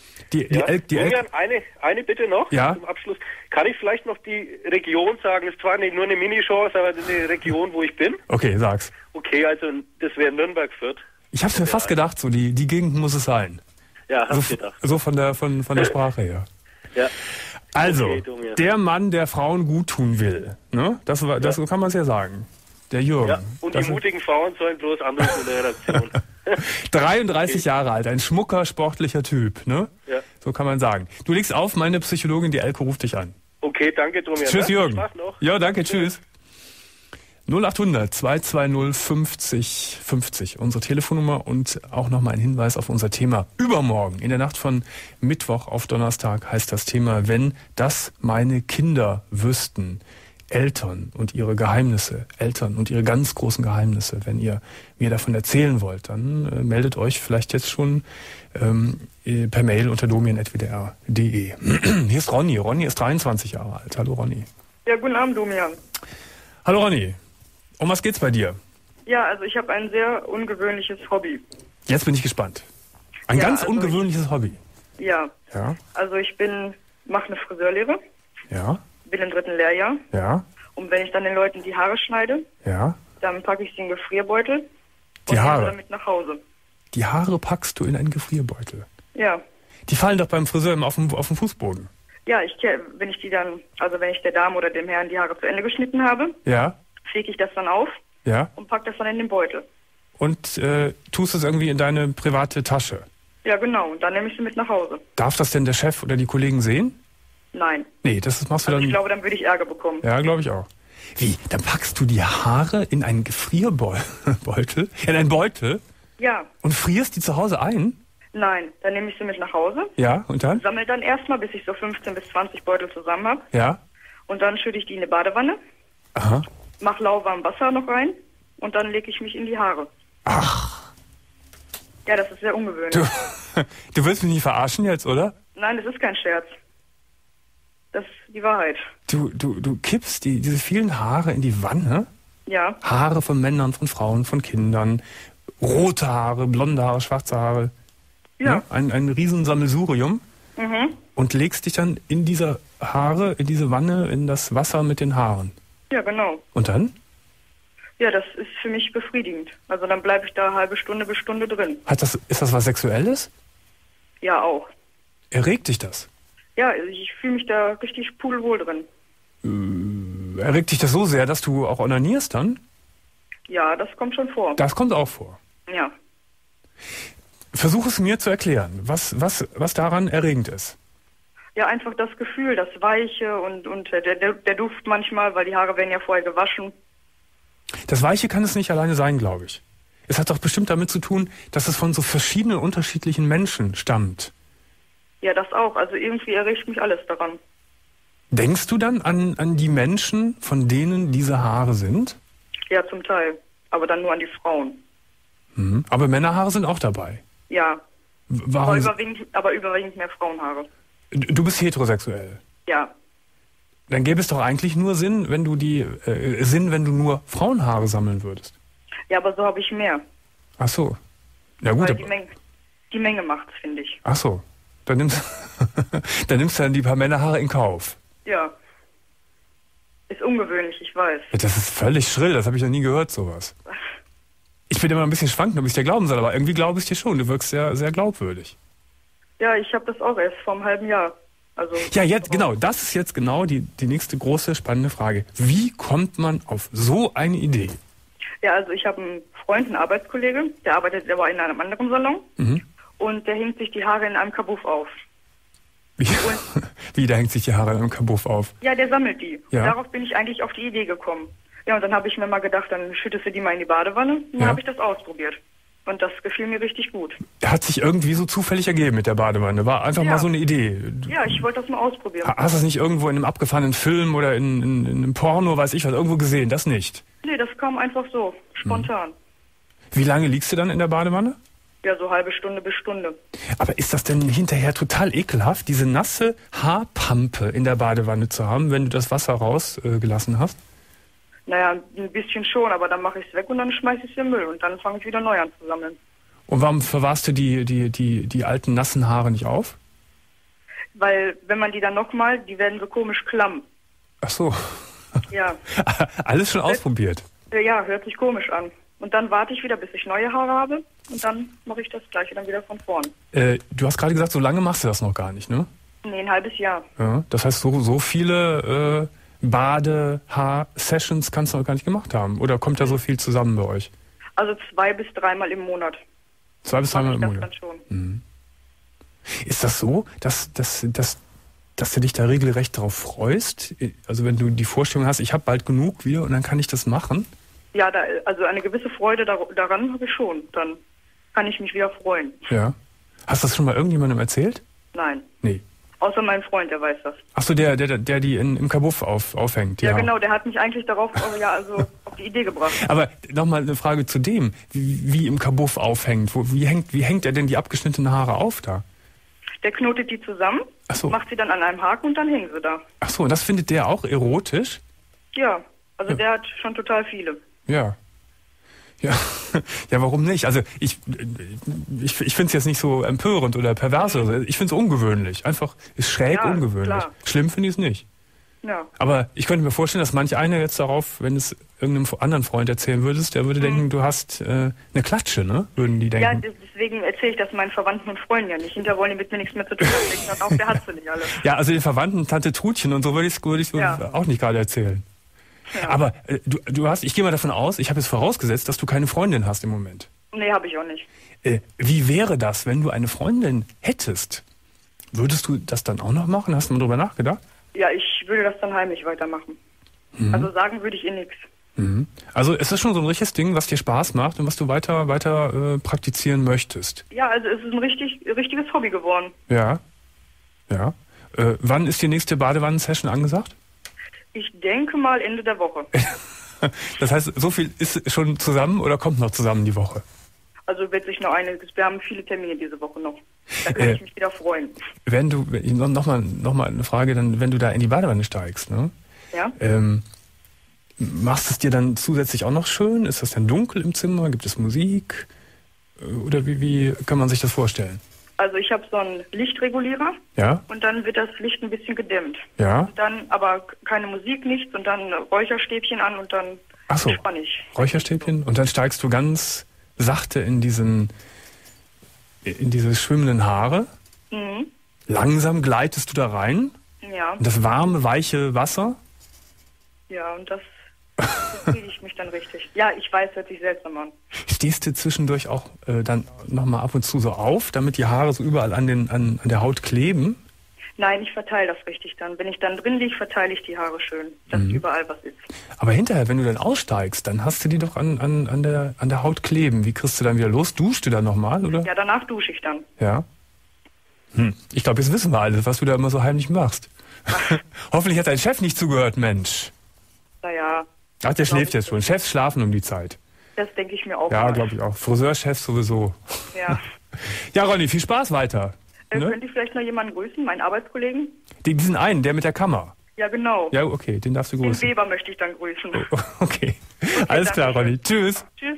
Eine Bitte noch zum Abschluss. Kann ich vielleicht noch die Region sagen? Das ist zwar nicht nur eine Mini-Chance, aber das ist eine Region, wo ich bin. Okay, sag's. Okay, also das wäre Nürnberg-Fürth. Ich hab's mir fast gedacht, so die Gegend muss es sein. Ja, hab's gedacht. So von der Sprache her. Ja. Also, der Mann, der Frauen gut tun will, ne? So kann man es ja sagen. Der Jürgen. Ja, und die mutigen Frauen sollen bloß anrufen in der Redaktion. 33 Jahre alt, ein schmucker, sportlicher Typ, ne? Ja. So kann man sagen. Du legst auf, meine Psychologin, die Elke, ruft dich an. Okay, danke, Domian. Tschüss, Jürgen. Ja, danke, tschüss. 0800 220 50 50, unsere Telefonnummer und auch nochmal ein Hinweis auf unser Thema übermorgen. In der Nacht von Mittwoch auf Donnerstag heißt das Thema, wenn das meine Kinder wüssten. Eltern und ihre Geheimnisse, Eltern und ihre ganz großen Geheimnisse. Wenn ihr mir davon erzählen wollt, dann meldet euch vielleicht jetzt schon per Mail unter domian@wdr.de. Hier ist Ronny. Ronny ist 23 Jahre alt. Hallo Ronny. Ja, guten Abend, Domian. Hallo Ronny. Um was geht's bei dir? Ja, also ich habe ein sehr ungewöhnliches Hobby. Jetzt bin ich gespannt. Ein ganz ungewöhnliches Hobby. Ja. Also ich mache eine Friseurlehre. Ja. Bin im 3. Lehrjahr. Ja. Und wenn ich dann den Leuten die Haare schneide, dann packe ich sie in den Gefrierbeutel. und nehme sie damit nach Hause. Die Haare packst du in einen Gefrierbeutel? Ja. Die fallen doch beim Friseur immer auf dem Fußboden. Ja, wenn ich der Dame oder dem Herrn die Haare zu Ende geschnitten habe, fege ich das dann auf und packe das dann in den Beutel. Und tust es irgendwie in deine private Tasche? Ja, genau. Und dann nehme ich sie mit nach Hause. Darf das denn der Chef oder die Kollegen sehen? Nein. Nee, das machst du dann... Ich glaube, dann würde ich Ärger bekommen. Ja, glaube ich auch. Wie? Dann packst du die Haare in einen Gefrierbeutel? In einen Beutel? Ja. Und frierst die zu Hause ein? Nein, dann nehme ich sie mit nach Hause. Ja, und dann? Sammle dann erstmal, bis ich so 15 bis 20 Beutel zusammen habe. Ja. Und dann schütte ich die in eine Badewanne. Aha. Mach lauwarm Wasser noch rein. Und dann lege ich mich in die Haare. Ach. Ja, das ist sehr ungewöhnlich. Du willst mich nicht verarschen jetzt, oder? Nein, das ist kein Scherz. Das ist die Wahrheit. Du kippst diese vielen Haare in die Wanne? Ja. Haare von Männern, von Frauen, von Kindern. Rote Haare, blonde Haare, schwarze Haare. Ja. Ein Riesensammelsurium. Mhm. Und legst dich dann in diese Haare, in diese Wanne, in das Wasser mit den Haaren. Ja, genau. Und dann? Ja, das ist für mich befriedigend. Also dann bleibe ich da eine halbe Stunde bis Stunde drin. Ist das was Sexuelles? Ja, auch. Erregt dich das? Ja, ich fühle mich da richtig pudelwohl drin. Erregt dich das so sehr, dass du auch onanierst dann? Ja, das kommt schon vor. Das kommt auch vor? Ja. Versuch es mir zu erklären, was daran erregend ist. Ja, einfach das Gefühl, das Weiche und der Duft manchmal, weil die Haare werden ja vorher gewaschen. Das Weiche kann es nicht alleine sein, glaube ich. Es hat doch bestimmt damit zu tun, dass es von so verschiedenen, unterschiedlichen Menschen stammt. Ja, das auch. Also irgendwie erregt mich alles daran. Denkst du dann an die Menschen, von denen diese Haare sind? Ja, zum Teil. Aber dann nur an die Frauen. Mhm. Aber Männerhaare sind auch dabei? Ja. Warum? Aber überwiegend mehr Frauenhaare. Du bist heterosexuell? Ja. Dann gäbe es doch eigentlich nur Sinn, wenn du wenn du nur Frauenhaare sammeln würdest. Ja, aber so habe ich mehr. Ach so. Ja gut. Weil die Menge macht's, finde ich. Ach so. Dann nimmst du dann die paar Männerhaare in Kauf. Ja. Ist ungewöhnlich, ich weiß. Das ist völlig schrill, das habe ich noch nie gehört, sowas. Ich bin immer ein bisschen schwankend, ob ich dir glauben soll, aber irgendwie glaube ich dir schon. Du wirkst sehr, sehr glaubwürdig. Ja, ich habe das auch erst vor einem halben Jahr. Also ja, jetzt genau. Das ist jetzt genau die nächste große, spannende Frage. Wie kommt man auf so eine Idee? Ja, also ich habe einen Freund, einen Arbeitskollege, der arbeitet aber in einem anderen Salon. Mhm. Und der hängt sich die Haare in einem Kabuff auf. Wie, der hängt sich die Haare in einem Kabuff auf? Ja, der sammelt die. Ja. Und darauf bin ich eigentlich auf die Idee gekommen. Ja, und dann habe ich mir mal gedacht, dann schüttest du die mal in die Badewanne. Und dann habe ich das ausprobiert. Und das gefiel mir richtig gut. Hat sich irgendwie so zufällig ergeben mit der Badewanne. War einfach mal so eine Idee. Ja, ich wollte das mal ausprobieren. Hast du das nicht irgendwo in einem abgefahrenen Film oder in einem Porno, weiß ich was, irgendwo gesehen? Das nicht? Nee, das kam einfach so, spontan. Wie lange liegst du dann in der Badewanne? Ja, so halbe Stunde bis Stunde. Aber ist das denn hinterher total ekelhaft, diese nasse Haarpampe in der Badewanne zu haben, wenn du das Wasser rausgelassen hast? Naja, ein bisschen schon, aber dann mache ich es weg und dann schmeiße ich es in den Müll und dann fange ich wieder neu an zu sammeln. Und warum verwahrst du die alten nassen Haare nicht auf? Weil, wenn man die dann nochmal, die werden so komisch klamm. Ach so. Ja. Alles schon ausprobiert? Ja, hört sich komisch an. Und dann warte ich wieder, bis ich neue Haare habe und dann mache ich das Gleiche dann wieder von vorn. Du hast gerade gesagt, so lange machst du das noch gar nicht, ne? Nee, ein halbes Jahr. Ja, das heißt, so viele Bade-Haar-Sessions kannst du noch gar nicht gemacht haben. Oder kommt da so viel zusammen bei euch? Also 2 bis 3 Mal im Monat. 2 bis 3 Mal im Monat? Dann schon. Mhm. Ist das so, dass du dich da regelrecht darauf freust? Also wenn du die Vorstellung hast, ich habe bald genug wieder und dann kann ich das machen? Ja, also eine gewisse Freude daran habe ich schon. Dann kann ich mich wieder freuen. Ja. Hast du das schon mal irgendjemandem erzählt? Nein. Nee. Außer mein Freund, der weiß das. Ach so, der die im Kabuff aufhängt. Ja, genau, der hat mich eigentlich darauf auf die Idee gebracht. Aber nochmal eine Frage zu dem, wie im Kabuff aufhängt. Wie hängt er denn die abgeschnittenen Haare auf da? Der knotet die zusammen, macht sie dann an einem Haken und dann hängen sie da. Ach so, und das findet der auch erotisch? Ja, also der hat schon total viele. Ja. Ja, ja, warum nicht? Also ich finde es jetzt nicht so empörend oder pervers. Also ich finde es ungewöhnlich. Einfach ist schräg ungewöhnlich. Klar. Schlimm finde ich es nicht. Ja. Aber ich könnte mir vorstellen, dass manch einer jetzt darauf, wenn es irgendeinem anderen Freund erzählen würdest, der würde denken, du hast eine Klatsche, ne? Würden die denken. Ja, deswegen erzähle ich das meinen Verwandten und Freunden ja nicht. Hinterher wollen die mit mir nichts mehr zu tun haben. Auch der hat sie nicht alle. Ja, also den Verwandten, Tante Trutchen und so würde ich auch nicht gerade erzählen. Ja. Aber du hast, ich gehe mal davon aus, ich habe jetzt vorausgesetzt, dass du keine Freundin hast im Moment. Nee, habe ich auch nicht. Wie wäre das, wenn du eine Freundin hättest? Würdest du das dann auch noch machen? Hast du mal drüber nachgedacht? Ja, ich würde das dann heimlich weitermachen. Mhm. Also sagen würde ich nichts. Mhm. Also ist das schon so ein richtiges Ding, was dir Spaß macht und was du weiter praktizieren möchtest? Ja, also es ist ein richtiges Hobby geworden. Ja. Wann ist die nächste Badewannen-Session angesagt? Ich denke mal Ende der Woche. Das heißt, so viel ist schon zusammen oder kommt noch zusammen die Woche? Also wird sich noch einiges. Wir haben viele Termine diese Woche noch. Da kann ich mich wieder freuen. Wenn du, noch mal eine Frage, dann, wenn du da in die Badewanne steigst, ne? Ja. Machst du es dir dann zusätzlich auch noch schön? Ist das dann dunkel im Zimmer? Gibt es Musik? Oder wie kann man sich das vorstellen? Also ich habe so einen Lichtregulierer. Ja. Und dann wird das Licht ein bisschen gedimmt. Ja. Und dann aber keine Musik, nichts und dann Räucherstäbchen an und dann entspanne ich. Räucherstäbchen? Und dann steigst du ganz sachte in diese schwimmenden Haare. Mhm. Langsam gleitest du da rein. Ja. In das warme, weiche Wasser. Ja, und das kriege ich mich dann richtig. Ja, ich weiß, hört sich seltsam an. Stehst du zwischendurch auch dann nochmal ab und zu so auf, damit die Haare so überall an der Haut kleben? Nein, ich verteile das richtig dann. Wenn ich dann drin liege, verteile ich die Haare schön, dass überall was ist. Aber hinterher, wenn du dann aussteigst, dann hast du die doch an der Haut kleben. Wie kriegst du dann wieder los? Duschst du dann nochmal, oder? Ja, danach dusche ich dann. Ja. Ich glaube, jetzt wissen wir alles, was du da immer so heimlich machst. Hoffentlich hat dein Chef nicht zugehört, Mensch. Naja. Ach, der schläft jetzt schon. Chefs schlafen um die Zeit. Das denke ich mir auch. Ja, glaube ich auch. Friseurchefs sowieso. Ja. Ja, Ronny, viel Spaß weiter. Ne? Könnte ich vielleicht noch jemanden grüßen, meinen Arbeitskollegen? Diesen einen, der mit der Kammer. Ja, genau. Ja, okay, den darfst du grüßen. Den Weber möchte ich dann grüßen. Okay. Alles klar, Ronny. Tschüss. Tschüss.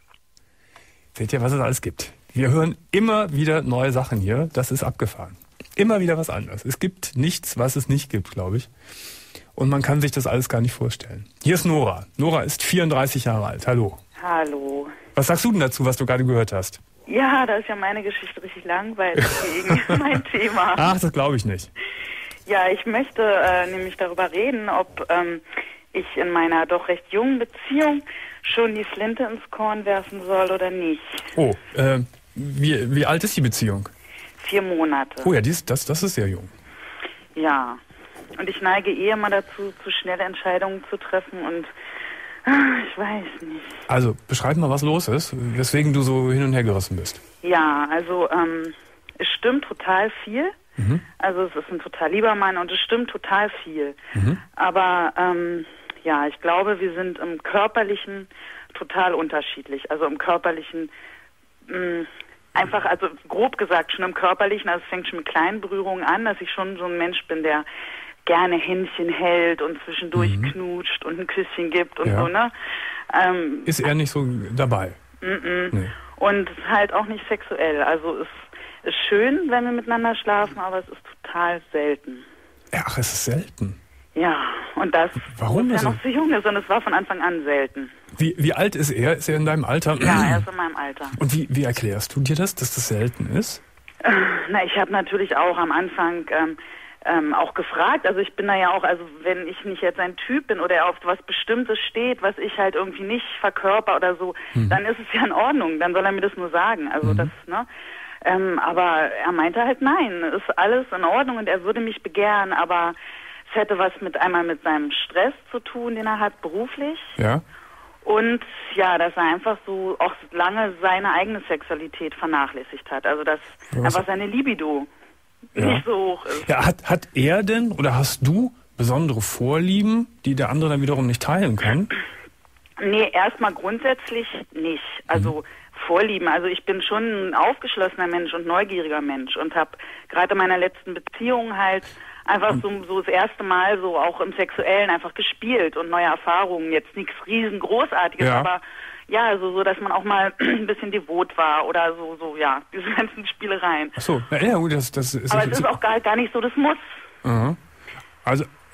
Seht ihr, was es alles gibt? Wir hören immer wieder neue Sachen hier. Das ist abgefahren. Immer wieder was anderes. Es gibt nichts, was es nicht gibt, glaube ich. Und man kann sich das alles gar nicht vorstellen. Hier ist Nora. Nora ist 34 Jahre alt. Hallo. Hallo. Was sagst du denn dazu, was du gerade gehört hast? Ja, da ist ja meine Geschichte richtig langweilig gegen mein Thema. Ach, das glaube ich nicht. Ja, ich möchte nämlich darüber reden, ob ich in meiner doch recht jungen Beziehung schon die Flinte ins Korn werfen soll oder nicht. Oh, wie alt ist die Beziehung? 4 Monate. Oh ja, das ist sehr jung. Ja, und ich neige immer dazu, zu schnelle Entscheidungen zu treffen und ich weiß nicht. Also, beschreib mal, was los ist, weswegen du so hin und her gerissen bist. Ja, also es stimmt total viel. Mhm. Also es ist ein total lieber Mann und es stimmt total viel. Mhm. Aber ja, ich glaube, wir sind im Körperlichen total unterschiedlich. Also im Körperlichen einfach, also grob gesagt schon im Körperlichen, also es fängt schon mit kleinen Berührungen an, dass ich schon so ein Mensch bin, der gerne Händchen hält und zwischendurch knutscht und ein Küsschen gibt und so, ne? Ist er nicht so dabei? Nee. Und halt auch nicht sexuell. Also es ist schön, wenn wir miteinander schlafen, aber es ist total selten. Ach, es ist selten? Ja, und das, warum er noch so jung ist, und es war von Anfang an selten. Wie alt ist er? Ist er in deinem Alter? Ja, er ist in meinem Alter. Und wie erklärst du dir das, dass das selten ist? Na, ich habe natürlich auch am Anfang auch gefragt, also ich bin da ja auch, also wenn ich nicht jetzt ein Typ bin oder er auf was Bestimmtes steht, was ich halt irgendwie nicht verkörper oder so, dann ist es ja in Ordnung, dann soll er mir das nur sagen, also das, ne? Aber er meinte halt, nein, ist alles in Ordnung und er würde mich begehren, aber es hätte was einmal mit seinem Stress zu tun, den er hat beruflich. Ja. Und ja, dass er einfach so auch lange seine eigene Sexualität vernachlässigt hat, also dass einfach seine Libido nicht so hoch ist. Ja, hat er denn oder hast du besondere Vorlieben, die der andere dann wiederum nicht teilen kann? Nee, erstmal grundsätzlich nicht. Also Vorlieben. Also ich bin schon ein aufgeschlossener Mensch und neugieriger Mensch und habe gerade in meiner letzten Beziehung halt einfach so das erste Mal so auch im Sexuellen einfach gespielt und neue Erfahrungen. Jetzt nichts riesengroßartiges, aber ja, also so, dass man auch mal ein bisschen devot war oder so, ja, diese ganzen Spielereien. Ach so, ja gut, das ist... Aber es ist auch gar nicht so das Muss. Also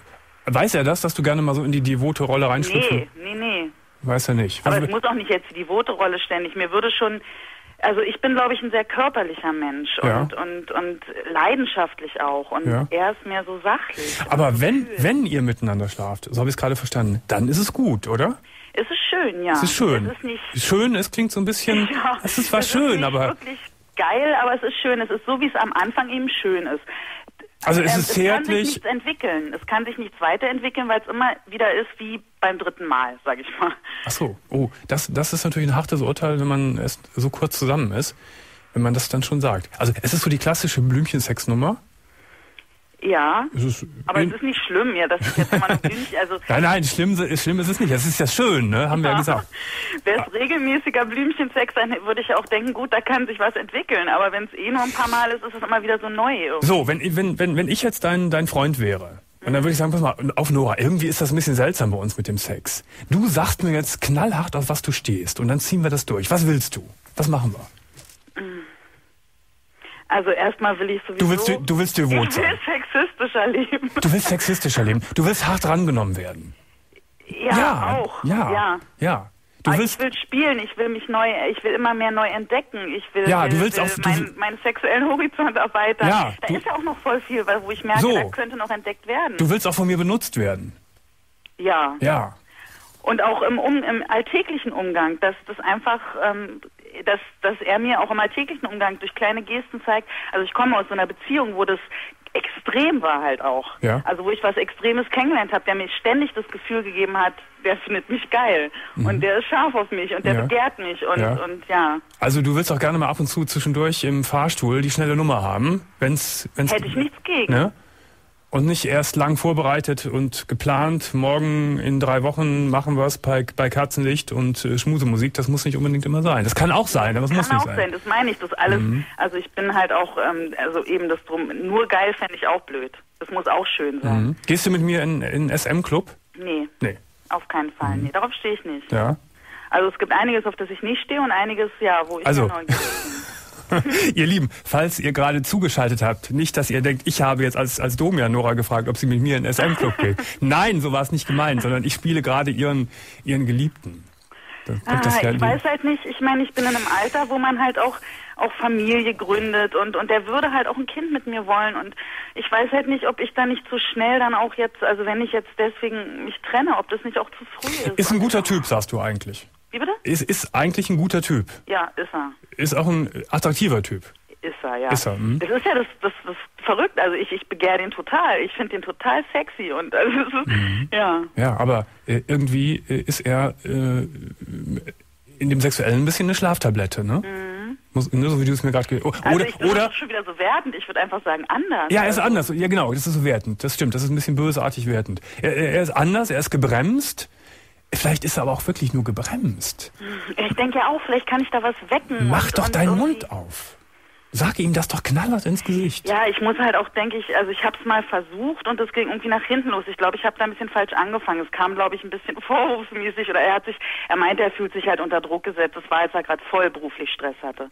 Weiß er das, dass du gerne mal so in die devote Rolle reinschlüpfen? Nee. Weiß er nicht. Aber es muss auch nicht jetzt die devote Rolle ständig. Mir würde schon, also ich bin, glaube ich, ein sehr körperlicher Mensch und leidenschaftlich auch. Und er ist mehr so sachlich. Aber wenn ihr miteinander schlaft, so habe ich es gerade verstanden, dann ist es gut, oder? Es ist schön, ja. Es ist schön. Es ist nicht schön, es klingt so ein bisschen, es ist zwar schön, aber... wirklich geil, aber es ist schön. Es ist so, wie es am Anfang eben schön ist. Also es ist zärtlich. Es kann sich nichts entwickeln. Es kann sich nichts weiterentwickeln, weil es immer wieder ist wie beim 3. Mal, sag ich mal. Ach so. Oh, das ist natürlich ein hartes Urteil, wenn man erst so kurz zusammen ist, wenn man das dann schon sagt. Also es ist so die klassische Blümchen-Sex-Nummer. Ja, aber es ist nicht schlimm, ja, dass ich jetzt mal ein Blümchen, also... Nein, schlimm ist es nicht. Es ist ja schön, ne? Haben wir ja gesagt. Wäre es regelmäßiger Blümchensex, dann würde ich auch denken, gut, da kann sich was entwickeln. Aber wenn es nur ein paar Mal ist, ist es immer wieder so neu irgendwie. So, wenn ich jetzt dein Freund wäre, und dann würde ich sagen, pass mal, auf Nora, irgendwie ist das ein bisschen seltsam bei uns mit dem Sex. Du sagst mir jetzt knallhart, auf was du stehst, und dann ziehen wir das durch. Was willst du? Was machen wir? Also erstmal will ich sowieso... Du willst devot sein. Ich will sexistischer leben. Du willst sexistischer leben. Du willst hart rangenommen werden. Ja, auch. Ja. Ich will spielen, ich will immer mehr neu entdecken. Ich will meinen sexuellen Horizont erweitern. Ja, da ist ja auch noch voll viel, wo ich merke, das könnte noch entdeckt werden. Du willst auch von mir benutzt werden. Ja. Ja. Und auch im alltäglichen Umgang, dass das einfach... dass er mir auch im alltäglichen Umgang durch kleine Gesten zeigt, also ich komme aus so einer Beziehung, wo das extrem war halt auch. Ja. Also wo ich was Extremes kennengelernt habe, der mir ständig das Gefühl gegeben hat, der findet mich geil und der ist scharf auf mich und der begehrt mich und ja. Also du willst auch gerne mal ab und zu zwischendurch im Fahrstuhl die schnelle Nummer haben, wenn's hätte ich nichts gegen. Ne? Und nicht erst lang vorbereitet und geplant, morgen in 3 Wochen machen wir es bei Kerzenlicht und Schmusemusik, das muss nicht unbedingt immer sein. Das kann auch sein, aber es muss nicht sein. Kann auch sein, das meine ich, das alles, also ich bin halt auch, also eben das drum, nur geil fände ich auch blöd. Das muss auch schön sein. Gehst du mit mir in SM-Club? Nee, auf keinen Fall, nee, darauf stehe ich nicht. Ja. Also es gibt einiges, auf das ich nicht stehe und einiges, wo ich neugierig bin. Ihr Lieben, falls ihr gerade zugeschaltet habt, nicht, dass ihr denkt, ich habe jetzt als Domian Nora gefragt, ob sie mit mir in den SM-Club geht. Nein, so war es nicht gemeint, sondern ich spiele gerade ihren Geliebten. Ich weiß halt nicht, ich meine, ich bin in einem Alter, wo man halt auch Familie gründet und der würde halt auch ein Kind mit mir wollen und ich weiß halt nicht, ob ich da nicht zu schnell dann auch jetzt, also wenn ich jetzt deswegen mich trenne, ob das nicht auch zu früh ist. Ist ein guter Typ, sagst du eigentlich. Wie bitte? Ist eigentlich ein guter Typ. Ja, ist er. Ist auch ein attraktiver Typ. Ist er, ja. Ist er, Das ist ja das verrückt. Also ich begehre den total. Ich finde den total sexy und also es ist, Ja, aber irgendwie ist er in dem Sexuellen ein bisschen eine Schlaftablette, ne? So wie du es mir gerade oder schon wieder so wertend. Ich würde einfach sagen anders. Ja, er ist anders. Ja, genau. Das ist so wertend. Das stimmt. Das ist ein bisschen bösartig wertend. Er ist anders. Er ist gebremst. Vielleicht ist er aber auch wirklich nur gebremst. Ich denke ja auch, vielleicht kann ich da was wecken. Mach doch deinen Mund auf. Sag ihm das doch knallhart ins Gesicht. Ja, ich muss halt auch, denke ich, also ich habe es mal versucht und es ging irgendwie nach hinten los. Ich glaube, ich habe da ein bisschen falsch angefangen. Es kam, glaube ich, ein bisschen vorwurfsmäßig oder er meinte, er fühlt sich halt unter Druck gesetzt. Das war, als er gerade voll beruflich Stress hatte.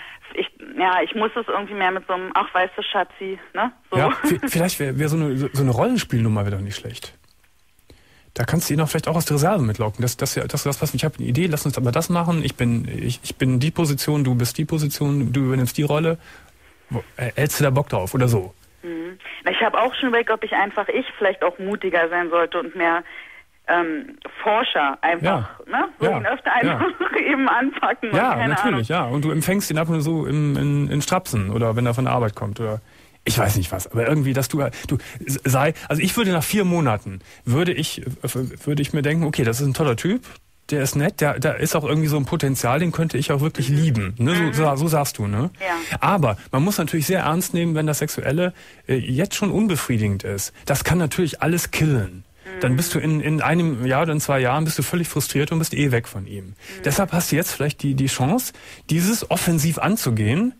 Ich muss es irgendwie mehr mit so einem, ach, weißt du, Schatzi, ne? So. Ja, vielleicht wäre so eine Rollenspielnummer wäre doch nicht schlecht. Da kannst du ihn auch vielleicht auch aus der Reserve mitlocken. Das passt. Ich habe eine Idee, lass uns aber das machen. Ich bin die Position, du bist die Position, du übernimmst die Rolle. Hältst du da Bock drauf oder so? Ich habe auch schon überlegt, ob ich vielleicht auch mutiger sein sollte und mehr Forscher einfach, ihn öfter einfach eben anpacken. Ja, natürlich, ja. Und du empfängst ihn ab und zu in Strapsen oder wenn er von der Arbeit kommt oder... Ich weiß nicht was, aber irgendwie, dass also ich würde nach 4 Monaten, würde ich mir denken, okay, das ist ein toller Typ, der ist nett, da ist auch irgendwie so ein Potenzial, den könnte ich auch wirklich lieben, ne? So sagst du, ne? Ja. Aber man muss natürlich sehr ernst nehmen, wenn das Sexuelle jetzt schon unbefriedigend ist. Das kann natürlich alles killen. Dann bist du in einem Jahr oder in 2 Jahren bist du völlig frustriert und bist weg von ihm. Deshalb hast du jetzt vielleicht die Chance, dieses offensiv anzugehen,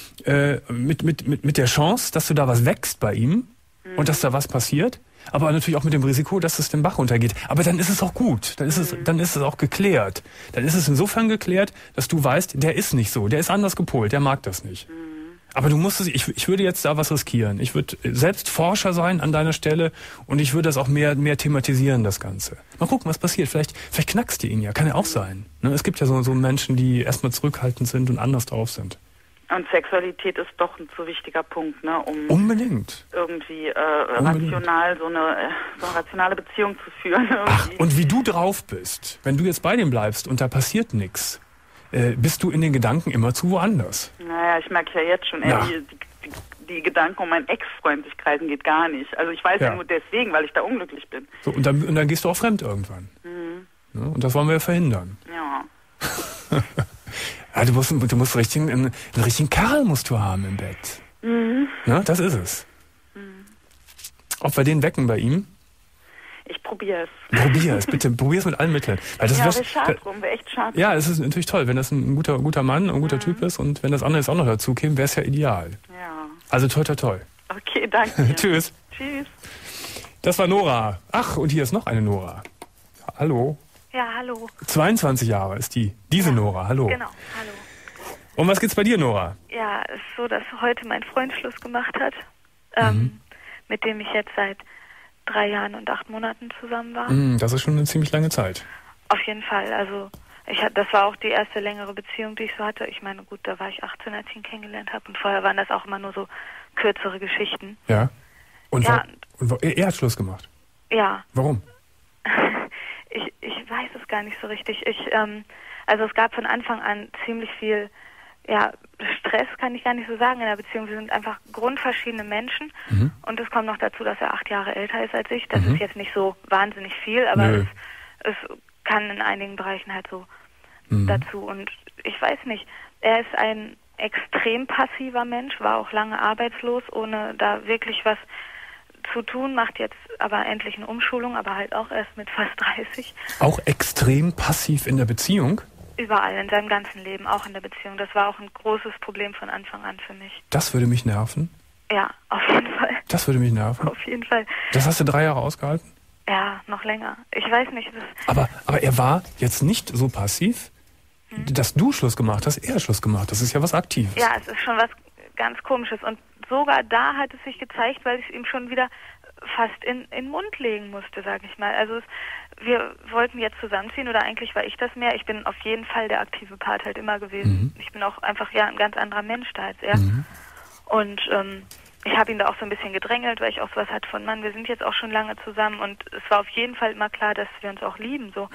mit der Chance, dass du da was wächst bei ihm und dass da was passiert, aber natürlich auch mit dem Risiko, dass es den Bach runtergeht. Aber dann ist es auch gut, dann ist es auch geklärt. Dann ist es insofern geklärt, dass du weißt, der ist nicht so, der ist anders gepolt, der mag das nicht. Aber du musst es, ich würde jetzt da was riskieren. Ich würde selbst Forscher sein an deiner Stelle und ich würde das auch mehr thematisieren, das Ganze. Mal gucken, was passiert. Vielleicht knackst du ihn ja. Kann ja auch sein. Ne? Es gibt ja so Menschen, die erstmal zurückhaltend sind und anders drauf sind. Und Sexualität ist doch ein so wichtiger Punkt, ne, um unbedingt irgendwie rational so eine rationale Beziehung zu führen. Ach, und wie du drauf bist, wenn du jetzt bei dem bleibst und da passiert nichts, bist du in den Gedanken immer zu woanders. Naja, ich merke ja jetzt schon, die Gedanken um meinen Ex-Freund sich kreisen geht gar nicht. Also ich weiß ja nur deswegen, weil ich da unglücklich bin. So, und dann gehst du auch fremd irgendwann. Ja, und das wollen wir ja verhindern. Ja. Ja, du musst einen richtigen Kerl musst du haben im Bett. Ja, das ist es. Ob wir den wecken bei ihm? Ich probiere es. Probier es, bitte. Probier es mit allen Mitteln. Weil das wäre schade drum, wäre echt schade. Ja, es ist natürlich toll, wenn das ein guter Mann, ein guter Typ ist und wenn das andere jetzt auch noch dazu käme, wäre es ja ideal. Ja. Also toi, toi, toi. Okay, danke. Tschüss. Tschüss. Das war Nora. Ach, und hier ist noch eine Nora. Hallo. Ja, hallo. 22 Jahre ist diese Nora. Hallo. Genau, hallo. Und was geht's bei dir, Nora? Ja, es ist so, dass heute mein Freund Schluss gemacht hat, mit dem ich jetzt seit 3 Jahren und 8 Monaten zusammen war. Das ist schon eine ziemlich lange Zeit. Auf jeden Fall. Also das war auch die erste längere Beziehung, die ich so hatte. Ich meine, gut, da war ich 18, als ich ihn kennengelernt habe. Und vorher waren das auch immer nur so kürzere Geschichten. Ja. Und er hat Schluss gemacht? Ja. Warum? Ich weiß es gar nicht so richtig. Also es gab von Anfang an ziemlich viel Stress, kann ich gar nicht so sagen, in der Beziehung. Wir sind einfach grundverschiedene Menschen. Und es kommt noch dazu, dass er 8 Jahre älter ist als ich. Das ist jetzt nicht so wahnsinnig viel, aber es kann in einigen Bereichen halt so dazu. Und ich weiß nicht, er ist ein extrem passiver Mensch, war auch lange arbeitslos, ohne da wirklich was zu tun, macht jetzt aber endlich eine Umschulung, aber halt auch erst mit fast 30. Auch extrem passiv in der Beziehung? Überall, in seinem ganzen Leben, auch in der Beziehung. Das war auch ein großes Problem von Anfang an für mich. Das würde mich nerven? Ja, auf jeden Fall. Das würde mich nerven? Auf jeden Fall. Das hast du 3 Jahre ausgehalten? Ja, noch länger. Ich weiß nicht. Aber er war jetzt nicht so passiv, dass du Schluss gemacht hast, er Schluss gemacht. Das ist ja was Aktives. Ja, es ist schon was ganz Komisches. Und sogar da hat es sich gezeigt, weil ich es ihm schon wieder fast in den Mund legen musste, sage ich mal. Also wir wollten jetzt zusammenziehen oder eigentlich war ich das mehr. Ich bin auf jeden Fall der aktive Part halt immer gewesen. Ich bin auch einfach ein ganz anderer Mensch da als er. Und ich habe ihn da auch so ein bisschen gedrängelt, weil ich auch sowas hatte von, Mann, wir sind jetzt auch schon lange zusammen und es war auf jeden Fall immer klar, dass wir uns auch lieben. So.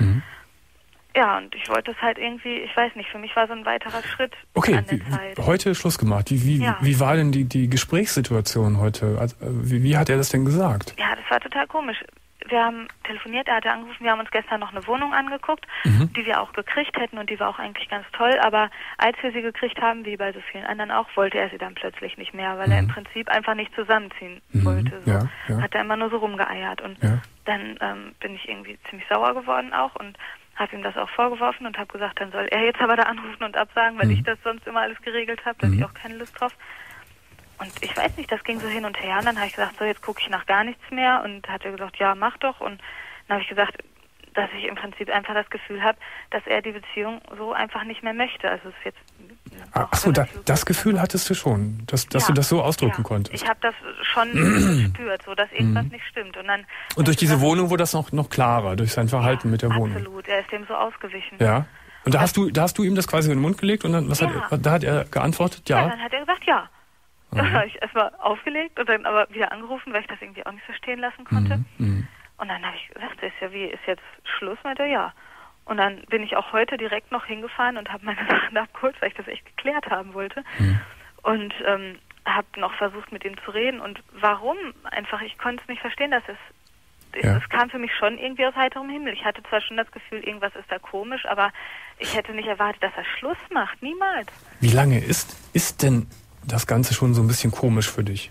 Ja, und ich wollte es halt irgendwie, ich weiß nicht, für mich war so ein weiterer Schritt an der Zeit. Heute Schluss gemacht. Wie war denn die Gesprächssituation heute? Also, wie hat er das denn gesagt? Ja, das war total komisch. Wir haben telefoniert, er hatte angerufen, wir haben uns gestern noch eine Wohnung angeguckt, die wir auch gekriegt hätten und die war auch eigentlich ganz toll, aber als wir sie gekriegt haben, wie bei so vielen anderen auch, wollte er sie dann plötzlich nicht mehr, weil er im Prinzip einfach nicht zusammenziehen wollte. So. Hat er immer nur so rumgeeiert und dann bin ich irgendwie ziemlich sauer geworden auch und habe ihm das auch vorgeworfen und habe gesagt, dann soll er jetzt aber da anrufen und absagen, weil ich das sonst immer alles geregelt habe, da habe ich auch keine Lust drauf. Und ich weiß nicht, das ging so hin und her und dann habe ich gesagt, so jetzt gucke ich nach gar nichts mehr und hat er gesagt, ja, mach doch. Und dann habe ich gesagt, dass ich im Prinzip einfach das Gefühl habe, dass er die Beziehung so einfach nicht mehr möchte. Also es ist jetzt Achso, das Gefühl hattest du schon, dass du das so ausdrücken konntest. Ich habe das schon gespürt, so dass irgendwas nicht stimmt. Und durch diese Wohnung wurde das noch klarer, durch sein Verhalten mit der Wohnung. Absolut, er ist dem so ausgewichen. Ja. Und da hast du ihm das quasi in den Mund gelegt und dann da hat er geantwortet, ja. Ja, dann hat er gesagt, ja. Dann habe ich erstmal aufgelegt und dann aber wieder angerufen, weil ich das irgendwie auch nicht so stehen lassen konnte. Und dann habe ich gesagt, ist jetzt Schluss? Meinte er, ja. Und dann bin ich auch heute direkt noch hingefahren und habe meine Sachen abgeholt, weil ich das echt geklärt haben wollte. Und habe noch versucht, mit ihm zu reden. Und warum? Einfach, ich konnte es nicht verstehen, dass es kam für mich schon irgendwie aus heiterem Himmel. Ich hatte zwar schon das Gefühl, irgendwas ist da komisch, aber ich hätte nicht erwartet, dass er Schluss macht. Niemals. Wie lange ist denn das Ganze schon so ein bisschen komisch für dich?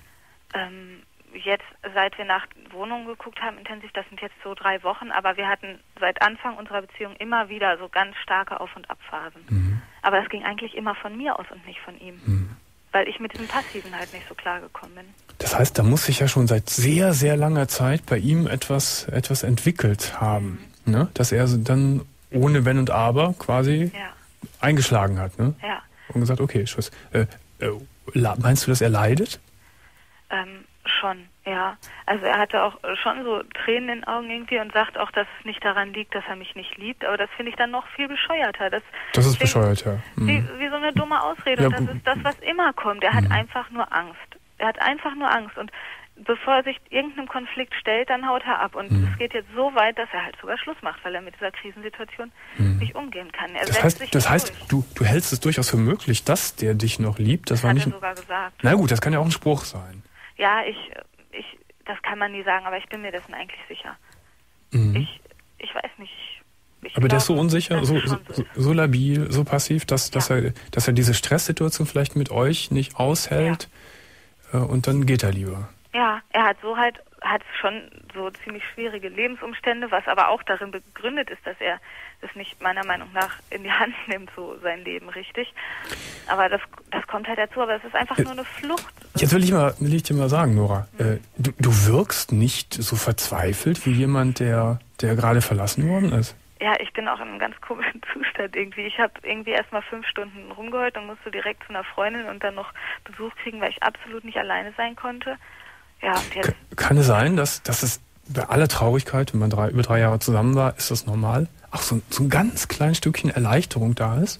Jetzt, seit wir nach Wohnungen geguckt haben, intensiv, das sind jetzt so 3 Wochen, aber wir hatten seit Anfang unserer Beziehung immer wieder so ganz starke Auf- und Abphasen. Aber das ging eigentlich immer von mir aus und nicht von ihm. Weil ich mit diesem Passiven halt nicht so klar gekommen bin. Das heißt, da muss sich ja schon seit sehr, sehr langer Zeit bei ihm etwas entwickelt haben. Ne? Dass er dann ohne Wenn und Aber quasi eingeschlagen hat. Ne? Ja. Und gesagt, okay, Schluss. Meinst du, dass er leidet? Schon, ja. Also er hatte auch schon so Tränen in den Augen irgendwie und sagt auch, dass es nicht daran liegt, dass er mich nicht liebt. Aber das finde ich dann noch viel bescheuerter. Das ist bescheuert, ja. Wie so eine dumme Ausrede. Ja, und das ist das, was immer kommt. Er hat einfach nur Angst. Und bevor er sich irgendeinem Konflikt stellt, dann haut er ab. Und es geht jetzt so weit, dass er halt sogar Schluss macht, weil er mit dieser Krisensituation nicht umgehen kann. Das heißt, du hältst es durchaus für möglich, dass der dich noch liebt? Das war nicht. Hat er sogar gesagt. Na gut, das kann ja auch ein Spruch sein. Ja, das kann man nie sagen, aber ich bin mir dessen eigentlich sicher. Ich weiß nicht. Aber der ist so unsicher, so labil, so passiv, dass er diese Stresssituation vielleicht mit euch nicht aushält und dann geht er lieber. Ja, er hat schon so ziemlich schwierige Lebensumstände, was aber auch darin begründet ist, dass er das nicht meiner Meinung nach in die Hand nimmt, so sein Leben richtig. Aber das kommt halt dazu, aber es ist einfach nur eine Flucht. Jetzt will ich dir mal sagen, Nora, du wirkst nicht so verzweifelt wie jemand, der gerade verlassen worden ist. Ja, ich bin auch in einem ganz komischen Zustand irgendwie. Ich habe irgendwie erst mal 5 Stunden rumgeheult und musste direkt zu einer Freundin und dann noch Besuch kriegen, weil ich absolut nicht alleine sein konnte. Ja, und jetzt kann es sein, dass es bei aller Traurigkeit, wenn man über 3 Jahre zusammen war, ist das normal? Auch so ein ganz kleines Stückchen Erleichterung da ist?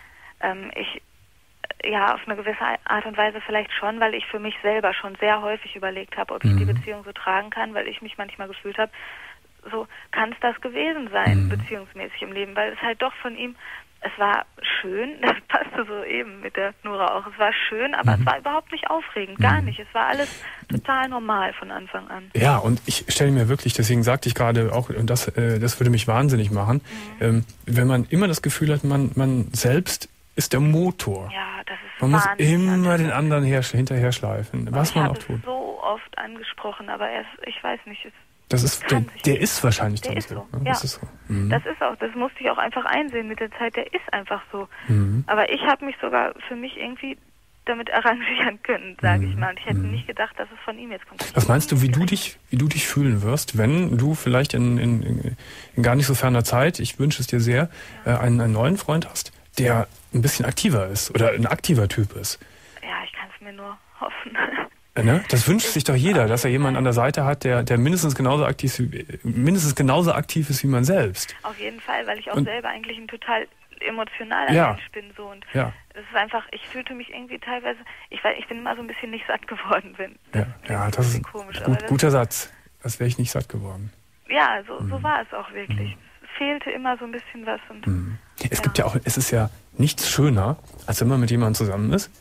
Auf eine gewisse Art und Weise vielleicht schon, weil ich für mich selber schon sehr häufig überlegt habe, ob ich die Beziehung so tragen kann, weil ich mich manchmal gefühlt habe, so kann es das gewesen sein, beziehungsmäßig im Leben, weil es halt doch von ihm, es war schön, das passte so eben mit der Nora auch, es war schön, aber es war überhaupt nicht aufregend, gar nicht. Es war alles total normal von Anfang an. Ja, und ich stelle mir wirklich, deswegen sagte ich gerade auch, und das würde mich wahnsinnig machen, wenn man immer das Gefühl hat, man selbst ist der Motor. Ja, das ist man muss immer den anderen hinterher schleifen, was man auch tut. Ich habe so oft angesprochen, aber ich weiß nicht, der ist wahrscheinlich der ist so. Ja. Das ist so. Das musste ich auch einfach einsehen mit der Zeit, der ist einfach so. Aber ich habe mich sogar für mich irgendwie damit arrangieren können, sage ich mal. Und ich hätte nicht gedacht, dass es von ihm jetzt kommt. Was meinst du, wie du dich fühlen wirst, wenn du vielleicht in gar nicht so ferner Zeit, ich wünsche es dir sehr, einen neuen Freund hast, der ein bisschen aktiver ist oder ein aktiver Typ ist? Ja, ich kann es mir nur hoffen. Ne? Das wünscht sich doch jeder, dass er jemanden an der Seite hat, der mindestens genauso aktiv ist wie man selbst. Auf jeden Fall, weil ich auch selber eigentlich ein total emotionaler Mensch bin. So. Und es ist einfach, ich fühlte mich irgendwie teilweise, ich bin immer so ein bisschen nicht satt geworden. Das ist komisch. Guter Satz. Das wäre ich nicht satt geworden. Ja, so war es auch wirklich. Es fehlte immer so ein bisschen was. Und, es ist ja nichts schöner, als wenn man mit jemandem zusammen ist,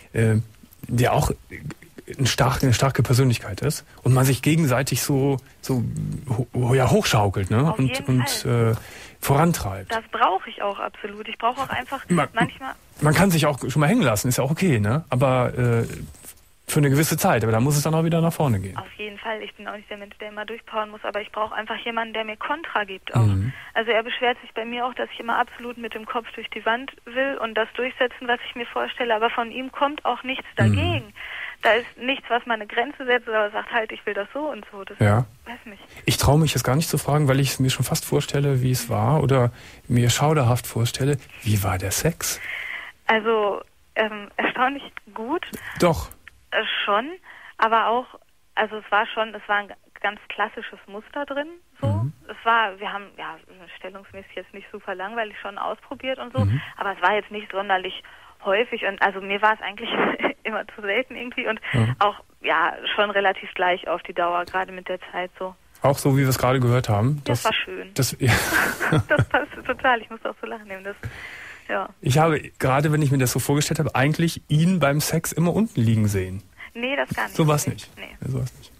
der auch eine starke Persönlichkeit ist und man sich gegenseitig so hochschaukelt, ne? und vorantreibt. Das brauche ich auch absolut. Ich brauche auch einfach manchmal... Man kann sich auch schon mal hängen lassen, ist ja auch okay, ne? Aber für eine gewisse Zeit, aber da muss es dann auch wieder nach vorne gehen. Auf jeden Fall. Ich bin auch nicht der Mensch, der immer durchpowern muss, aber ich brauche einfach jemanden, der mir Kontra gibt auch. Also er beschwert sich bei mir auch, dass ich immer absolut mit dem Kopf durch die Wand will und das durchsetzen, was ich mir vorstelle, aber von ihm kommt auch nichts dagegen. Da ist nichts, was meine Grenze setzt oder sagt, halt, ich will das so und so. Das weiß nicht. Ich traue mich jetzt gar nicht zu fragen, weil ich es mir schon fast vorstelle, wie es war oder mir schauderhaft vorstelle. Wie war der Sex? Also, erstaunlich gut. Doch. Schon, aber auch, also es war ein ganz klassisches Muster drin, so. Wir haben, stellungsmäßig jetzt nicht super langweilig schon ausprobiert und so, aber es war jetzt nicht sonderlich häufig und also mir war es eigentlich immer zu selten irgendwie und auch, schon relativ gleich auf die Dauer, gerade mit der Zeit so. Auch so, wie wir es gerade gehört haben. Das war schön. Das passte total, ich musste auch so lachen nehmen, Ich habe, gerade wenn ich mir das so vorgestellt habe, eigentlich ihn beim Sex immer unten liegen sehen. Nee, das gar nicht. So war es nicht. Nee. So war's nicht.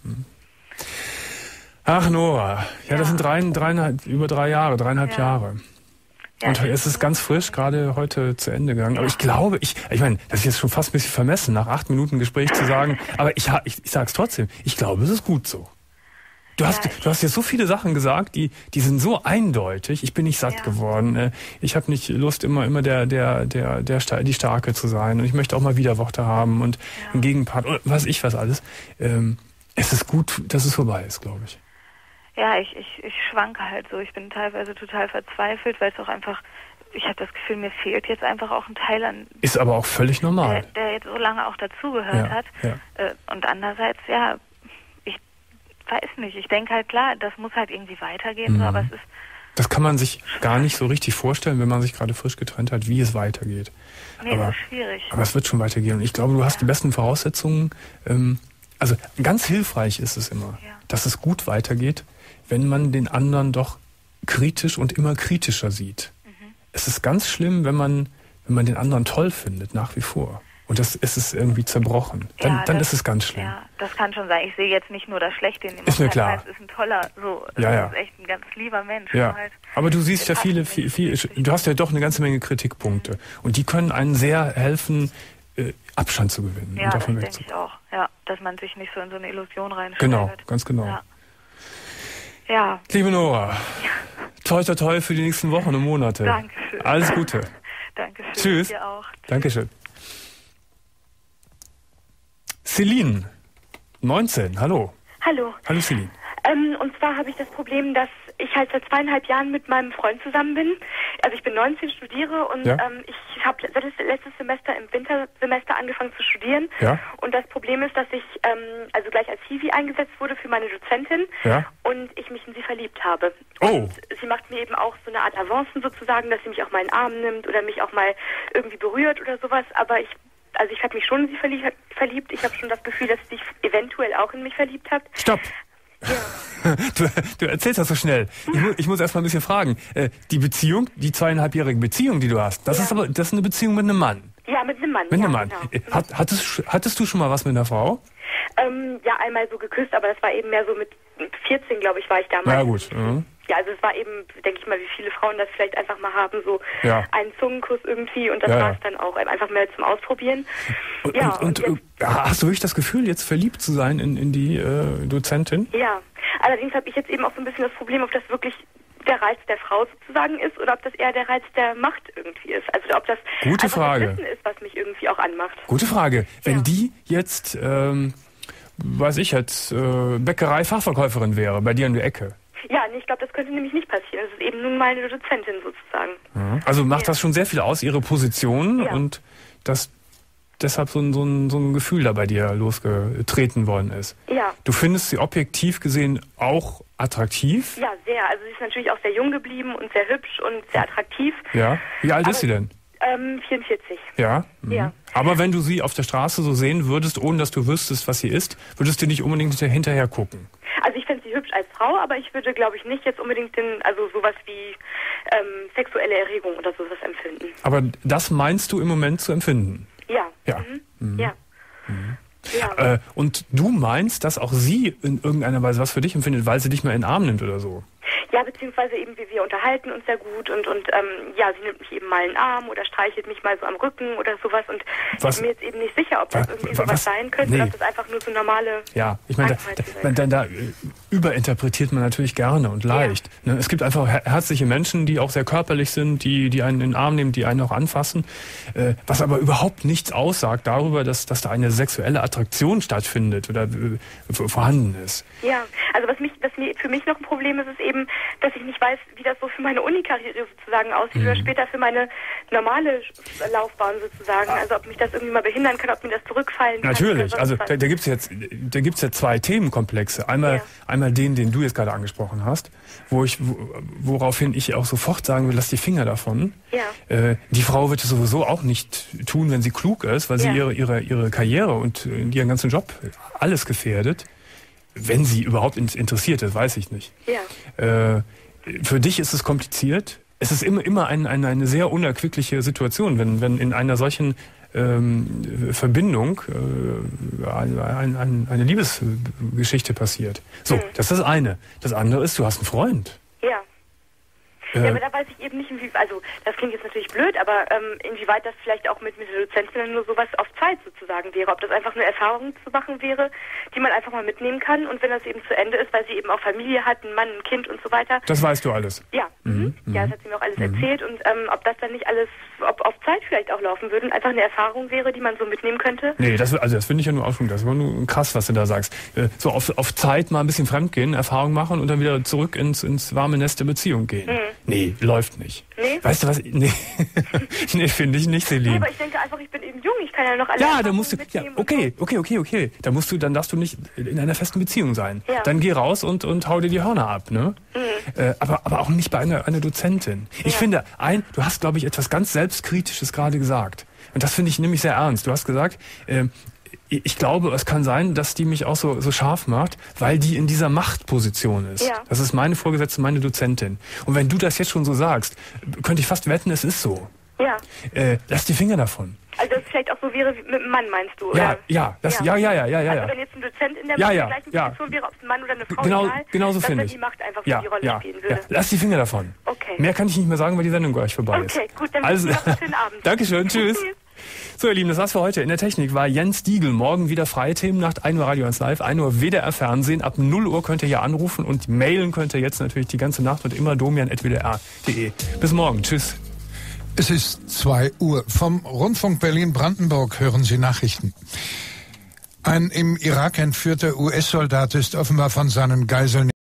Ach, Nora. Ja, das sind über 3 Jahre, 3,5 Jahre. Ja, und es ist ganz frisch, gerade heute zu Ende gegangen. Aber ich glaube, ich meine, das ist jetzt schon fast ein bisschen vermessen, nach 8 Minuten Gespräch zu sagen, aber ich sage es trotzdem, ich glaube, es ist gut so. Du hast jetzt so viele Sachen gesagt, die sind so eindeutig. Ich bin nicht satt geworden. Ich habe nicht Lust, immer die Starke zu sein. Und ich möchte auch mal Widerworte haben und einen Gegenpart und was alles. Es ist gut, dass es vorbei ist, glaube ich. Ja, ich schwanke halt so. Ich bin teilweise total verzweifelt, weil es auch einfach ich habe das Gefühl, mir fehlt jetzt einfach auch ein Teil an... Ist aber auch völlig normal. Der jetzt so lange auch dazugehört hat. Ja. Und andererseits, ja, ich weiß nicht. Ich denke halt, klar, das muss halt irgendwie weitergehen, so, aber es ist... Das kann man sich gar nicht so richtig vorstellen, wenn man sich gerade frisch getrennt hat, wie es weitergeht. Nee, das ist schwierig. Aber es wird schon weitergehen. Und ich glaube, du hast die besten Voraussetzungen. Also ganz hilfreich ist es immer, dass es gut weitergeht, wenn man den anderen doch kritisch und immer kritischer sieht. Es ist ganz schlimm, wenn man den anderen toll findet, nach wie vor. Und es ist irgendwie zerbrochen. Dann ist es ganz schlimm. Ja, das kann schon sein. Ich sehe jetzt nicht nur das Schlechte in dem. Ist mir klar. Es ist ein toller, das ist echt ein ganz lieber Mensch. Ja. Halt, aber du siehst ja du hast ja doch eine ganze Menge Kritikpunkte. Und die können einem sehr helfen, Abstand zu gewinnen. Ja, das denke ich auch. Ja, dass man sich nicht so in so eine Illusion reinsteigert. Genau, ganz genau. Ja. Liebe Nora, toi toi toi für die nächsten Wochen und Monate. Dankeschön. Alles Gute. Dankeschön. Tschüss. Dir auch. Dankeschön. Celine, 19, hallo. Hallo. Hallo Celine. Und zwar habe ich das Problem, dass ich halt seit 2,5 Jahren mit meinem Freund zusammen bin. Also ich bin 19, studiere und ich habe letztes Semester im Wintersemester angefangen zu studieren. Ja. Und das Problem ist, dass ich also gleich als Hiwi eingesetzt wurde für meine Dozentin und ich mich in sie verliebt habe. Oh. Und sie macht mir eben auch so eine Art Avancen sozusagen, dass sie mich auch mal in den Arm nimmt oder mich auch mal irgendwie berührt oder sowas. Aber ich habe mich schon in sie verliebt. Ich habe schon das Gefühl, dass sie sich eventuell auch in mich verliebt hat. Stopp! Ja. Du erzählst das so schnell. Ich muss erst mal ein bisschen fragen. Die Beziehung, die 2,5-jährige Beziehung, die du hast, das ist eine Beziehung mit einem Mann. Ja, mit einem Mann. Mit einem Mann. Genau. Hattest du schon mal was mit einer Frau? Ja, einmal so geküsst, aber das war eben mehr so mit 14, glaube ich, war ich damals. Ja, gut. Ja, also es war eben, denke ich mal, wie viele Frauen das vielleicht einfach mal haben, so einen Zungenkuss irgendwie und das war es dann auch, einfach mehr zum Ausprobieren. Und hast du wirklich das Gefühl, jetzt verliebt zu sein in die Dozentin? Ja, allerdings habe ich jetzt eben auch so ein bisschen das Problem, ob das wirklich der Reiz der Frau sozusagen ist oder ob das eher der Reiz der Macht irgendwie ist. Also ob das Gute Frage. Das Wissen ist, was mich irgendwie auch anmacht. Gute Frage. Wenn die jetzt, weiß ich jetzt, Bäckerei-Fachverkäuferin wäre, bei dir in der Ecke. Ja, ich glaube, das könnte nämlich nicht passieren. Das ist eben nun mal eine Dozentin sozusagen. Also macht das schon sehr viel aus, ihre Position und dass deshalb so ein Gefühl da bei dir losgetreten worden ist. Ja. Du findest sie objektiv gesehen auch attraktiv? Ja, sehr. Also sie ist natürlich auch sehr jung geblieben und sehr hübsch und sehr attraktiv. Ja. Wie alt ist sie denn? 44. Ja? Ja. Aber wenn du sie auf der Straße so sehen würdest, ohne dass du wüsstest, was sie ist, würdest du nicht unbedingt hinterher gucken? Also ich finde sie hübsch als Frau, aber ich würde, glaube ich, nicht jetzt unbedingt sowas wie sexuelle Erregung oder sowas empfinden. Aber das meinst du im Moment zu empfinden? Ja. Ja. Ja. Ja. Und du meinst, dass auch sie in irgendeiner Weise was für dich empfindet, weil sie dich mal in den Arm nimmt oder so? Ja, beziehungsweise eben wir unterhalten uns sehr gut und sie nimmt mich eben mal in den Arm oder streichelt mich mal so am Rücken oder sowas und ich bin mir jetzt eben nicht sicher, ob das irgendwie sowas sein könnte oder ob das einfach nur so normale... Ja, ich meine, da überinterpretiert man natürlich gerne und leicht. Ja. Es gibt einfach herzliche Menschen, die auch sehr körperlich sind, die einen in den Arm nehmen, die einen auch anfassen, was aber überhaupt nichts aussagt darüber, dass da eine sexuelle Attraktion stattfindet oder vorhanden ist. Ja, also was für mich noch ein Problem ist eben, dass ich nicht weiß, wie das so für meine Unikarriere sozusagen aussieht oder später für meine normale Laufbahn sozusagen. Also ob mich das irgendwie mal behindern kann, ob mir das zurückfallen kann. Natürlich, also da gibt's ja zwei Themenkomplexe. Einmal den du jetzt gerade angesprochen hast, woraufhin ich auch sofort sagen will, lass die Finger davon. Ja. Die Frau wird es sowieso auch nicht tun, wenn sie klug ist, weil sie ihre Karriere und ihren ganzen Job alles gefährdet. Wenn sie überhaupt interessiert ist, weiß ich nicht. Ja. Für dich ist es kompliziert. Es ist immer eine sehr unerquickliche Situation, wenn in einer solchen Verbindung eine Liebesgeschichte passiert. So, das ist das eine. Das andere ist, du hast einen Freund. Ja. Ja, aber da weiß ich eben nicht, also das klingt jetzt natürlich blöd, aber inwieweit das vielleicht auch mit der Dozentin nur sowas auf Zeit sozusagen wäre. Ob das einfach eine Erfahrung zu machen wäre, die man einfach mal mitnehmen kann und wenn das eben zu Ende ist, weil sie eben auch Familie hat, einen Mann, ein Kind und so weiter. Das weißt du alles? Ja. Ja, das hat sie mir auch alles erzählt und ob das dann nicht alles auf Zeit vielleicht auch laufen würde und einfach eine Erfahrung wäre, die man so mitnehmen könnte. Nee, das finde ich ja nur auch schon, das ist nur krass, was du da sagst. So auf Zeit mal ein bisschen fremdgehen, Erfahrung machen und dann wieder zurück ins warme Nest der Beziehung gehen. Nee, läuft nicht. Nee? Weißt du was? Nee, nee, finde ich nicht, Celine. Nee, aber ich denke einfach, ich bin eben jung, ich kann ja noch alle da musst du, okay. Dann darfst du nicht in einer festen Beziehung sein. Ja. Dann geh raus und hau dir die Hörner ab, ne? Aber auch nicht bei einer Dozentin. Ich finde, du hast, glaube ich, etwas ganz Selbstkritisches gerade gesagt. Und das finde ich nämlich sehr ernst. Du hast gesagt, ich glaube, es kann sein, dass die mich auch so scharf macht, weil die in dieser Machtposition ist. Ja. Das ist meine Vorgesetzte, meine Dozentin. Und wenn du das jetzt schon so sagst, könnte ich fast wetten, es ist so. Ja. Lass die Finger davon. Also dass es vielleicht auch so wäre wie mit einem Mann, meinst du? Ja, oder? Ja. Also wenn jetzt ein Dozent in der gleichen Position wäre, ob es ein Mann oder eine Frau genau so finde ich. Die Macht einfach die Rolle spielen würde. Ja. Lass die Finger davon. Okay. Mehr kann ich nicht mehr sagen, weil die Sendung gleich vorbei ist. Okay, gut, dann wünsche ich noch einen schönen Abend. Dankeschön, tschüss. So, ihr Lieben, das war's für heute. In der Technik war Jens Diegel. Morgen wieder freie Themennacht, 1 Uhr Radio 1 Live, 1 Uhr WDR Fernsehen. Ab 0 Uhr könnt ihr hier anrufen und mailen könnt ihr jetzt natürlich die ganze Nacht und immer domian@wdr.de. Bis morgen. Tschüss. Es ist 2 Uhr. Vom Rundfunk Berlin-Brandenburg hören Sie Nachrichten. Ein im Irak entführter US-Soldat ist offenbar von seinen Geiseln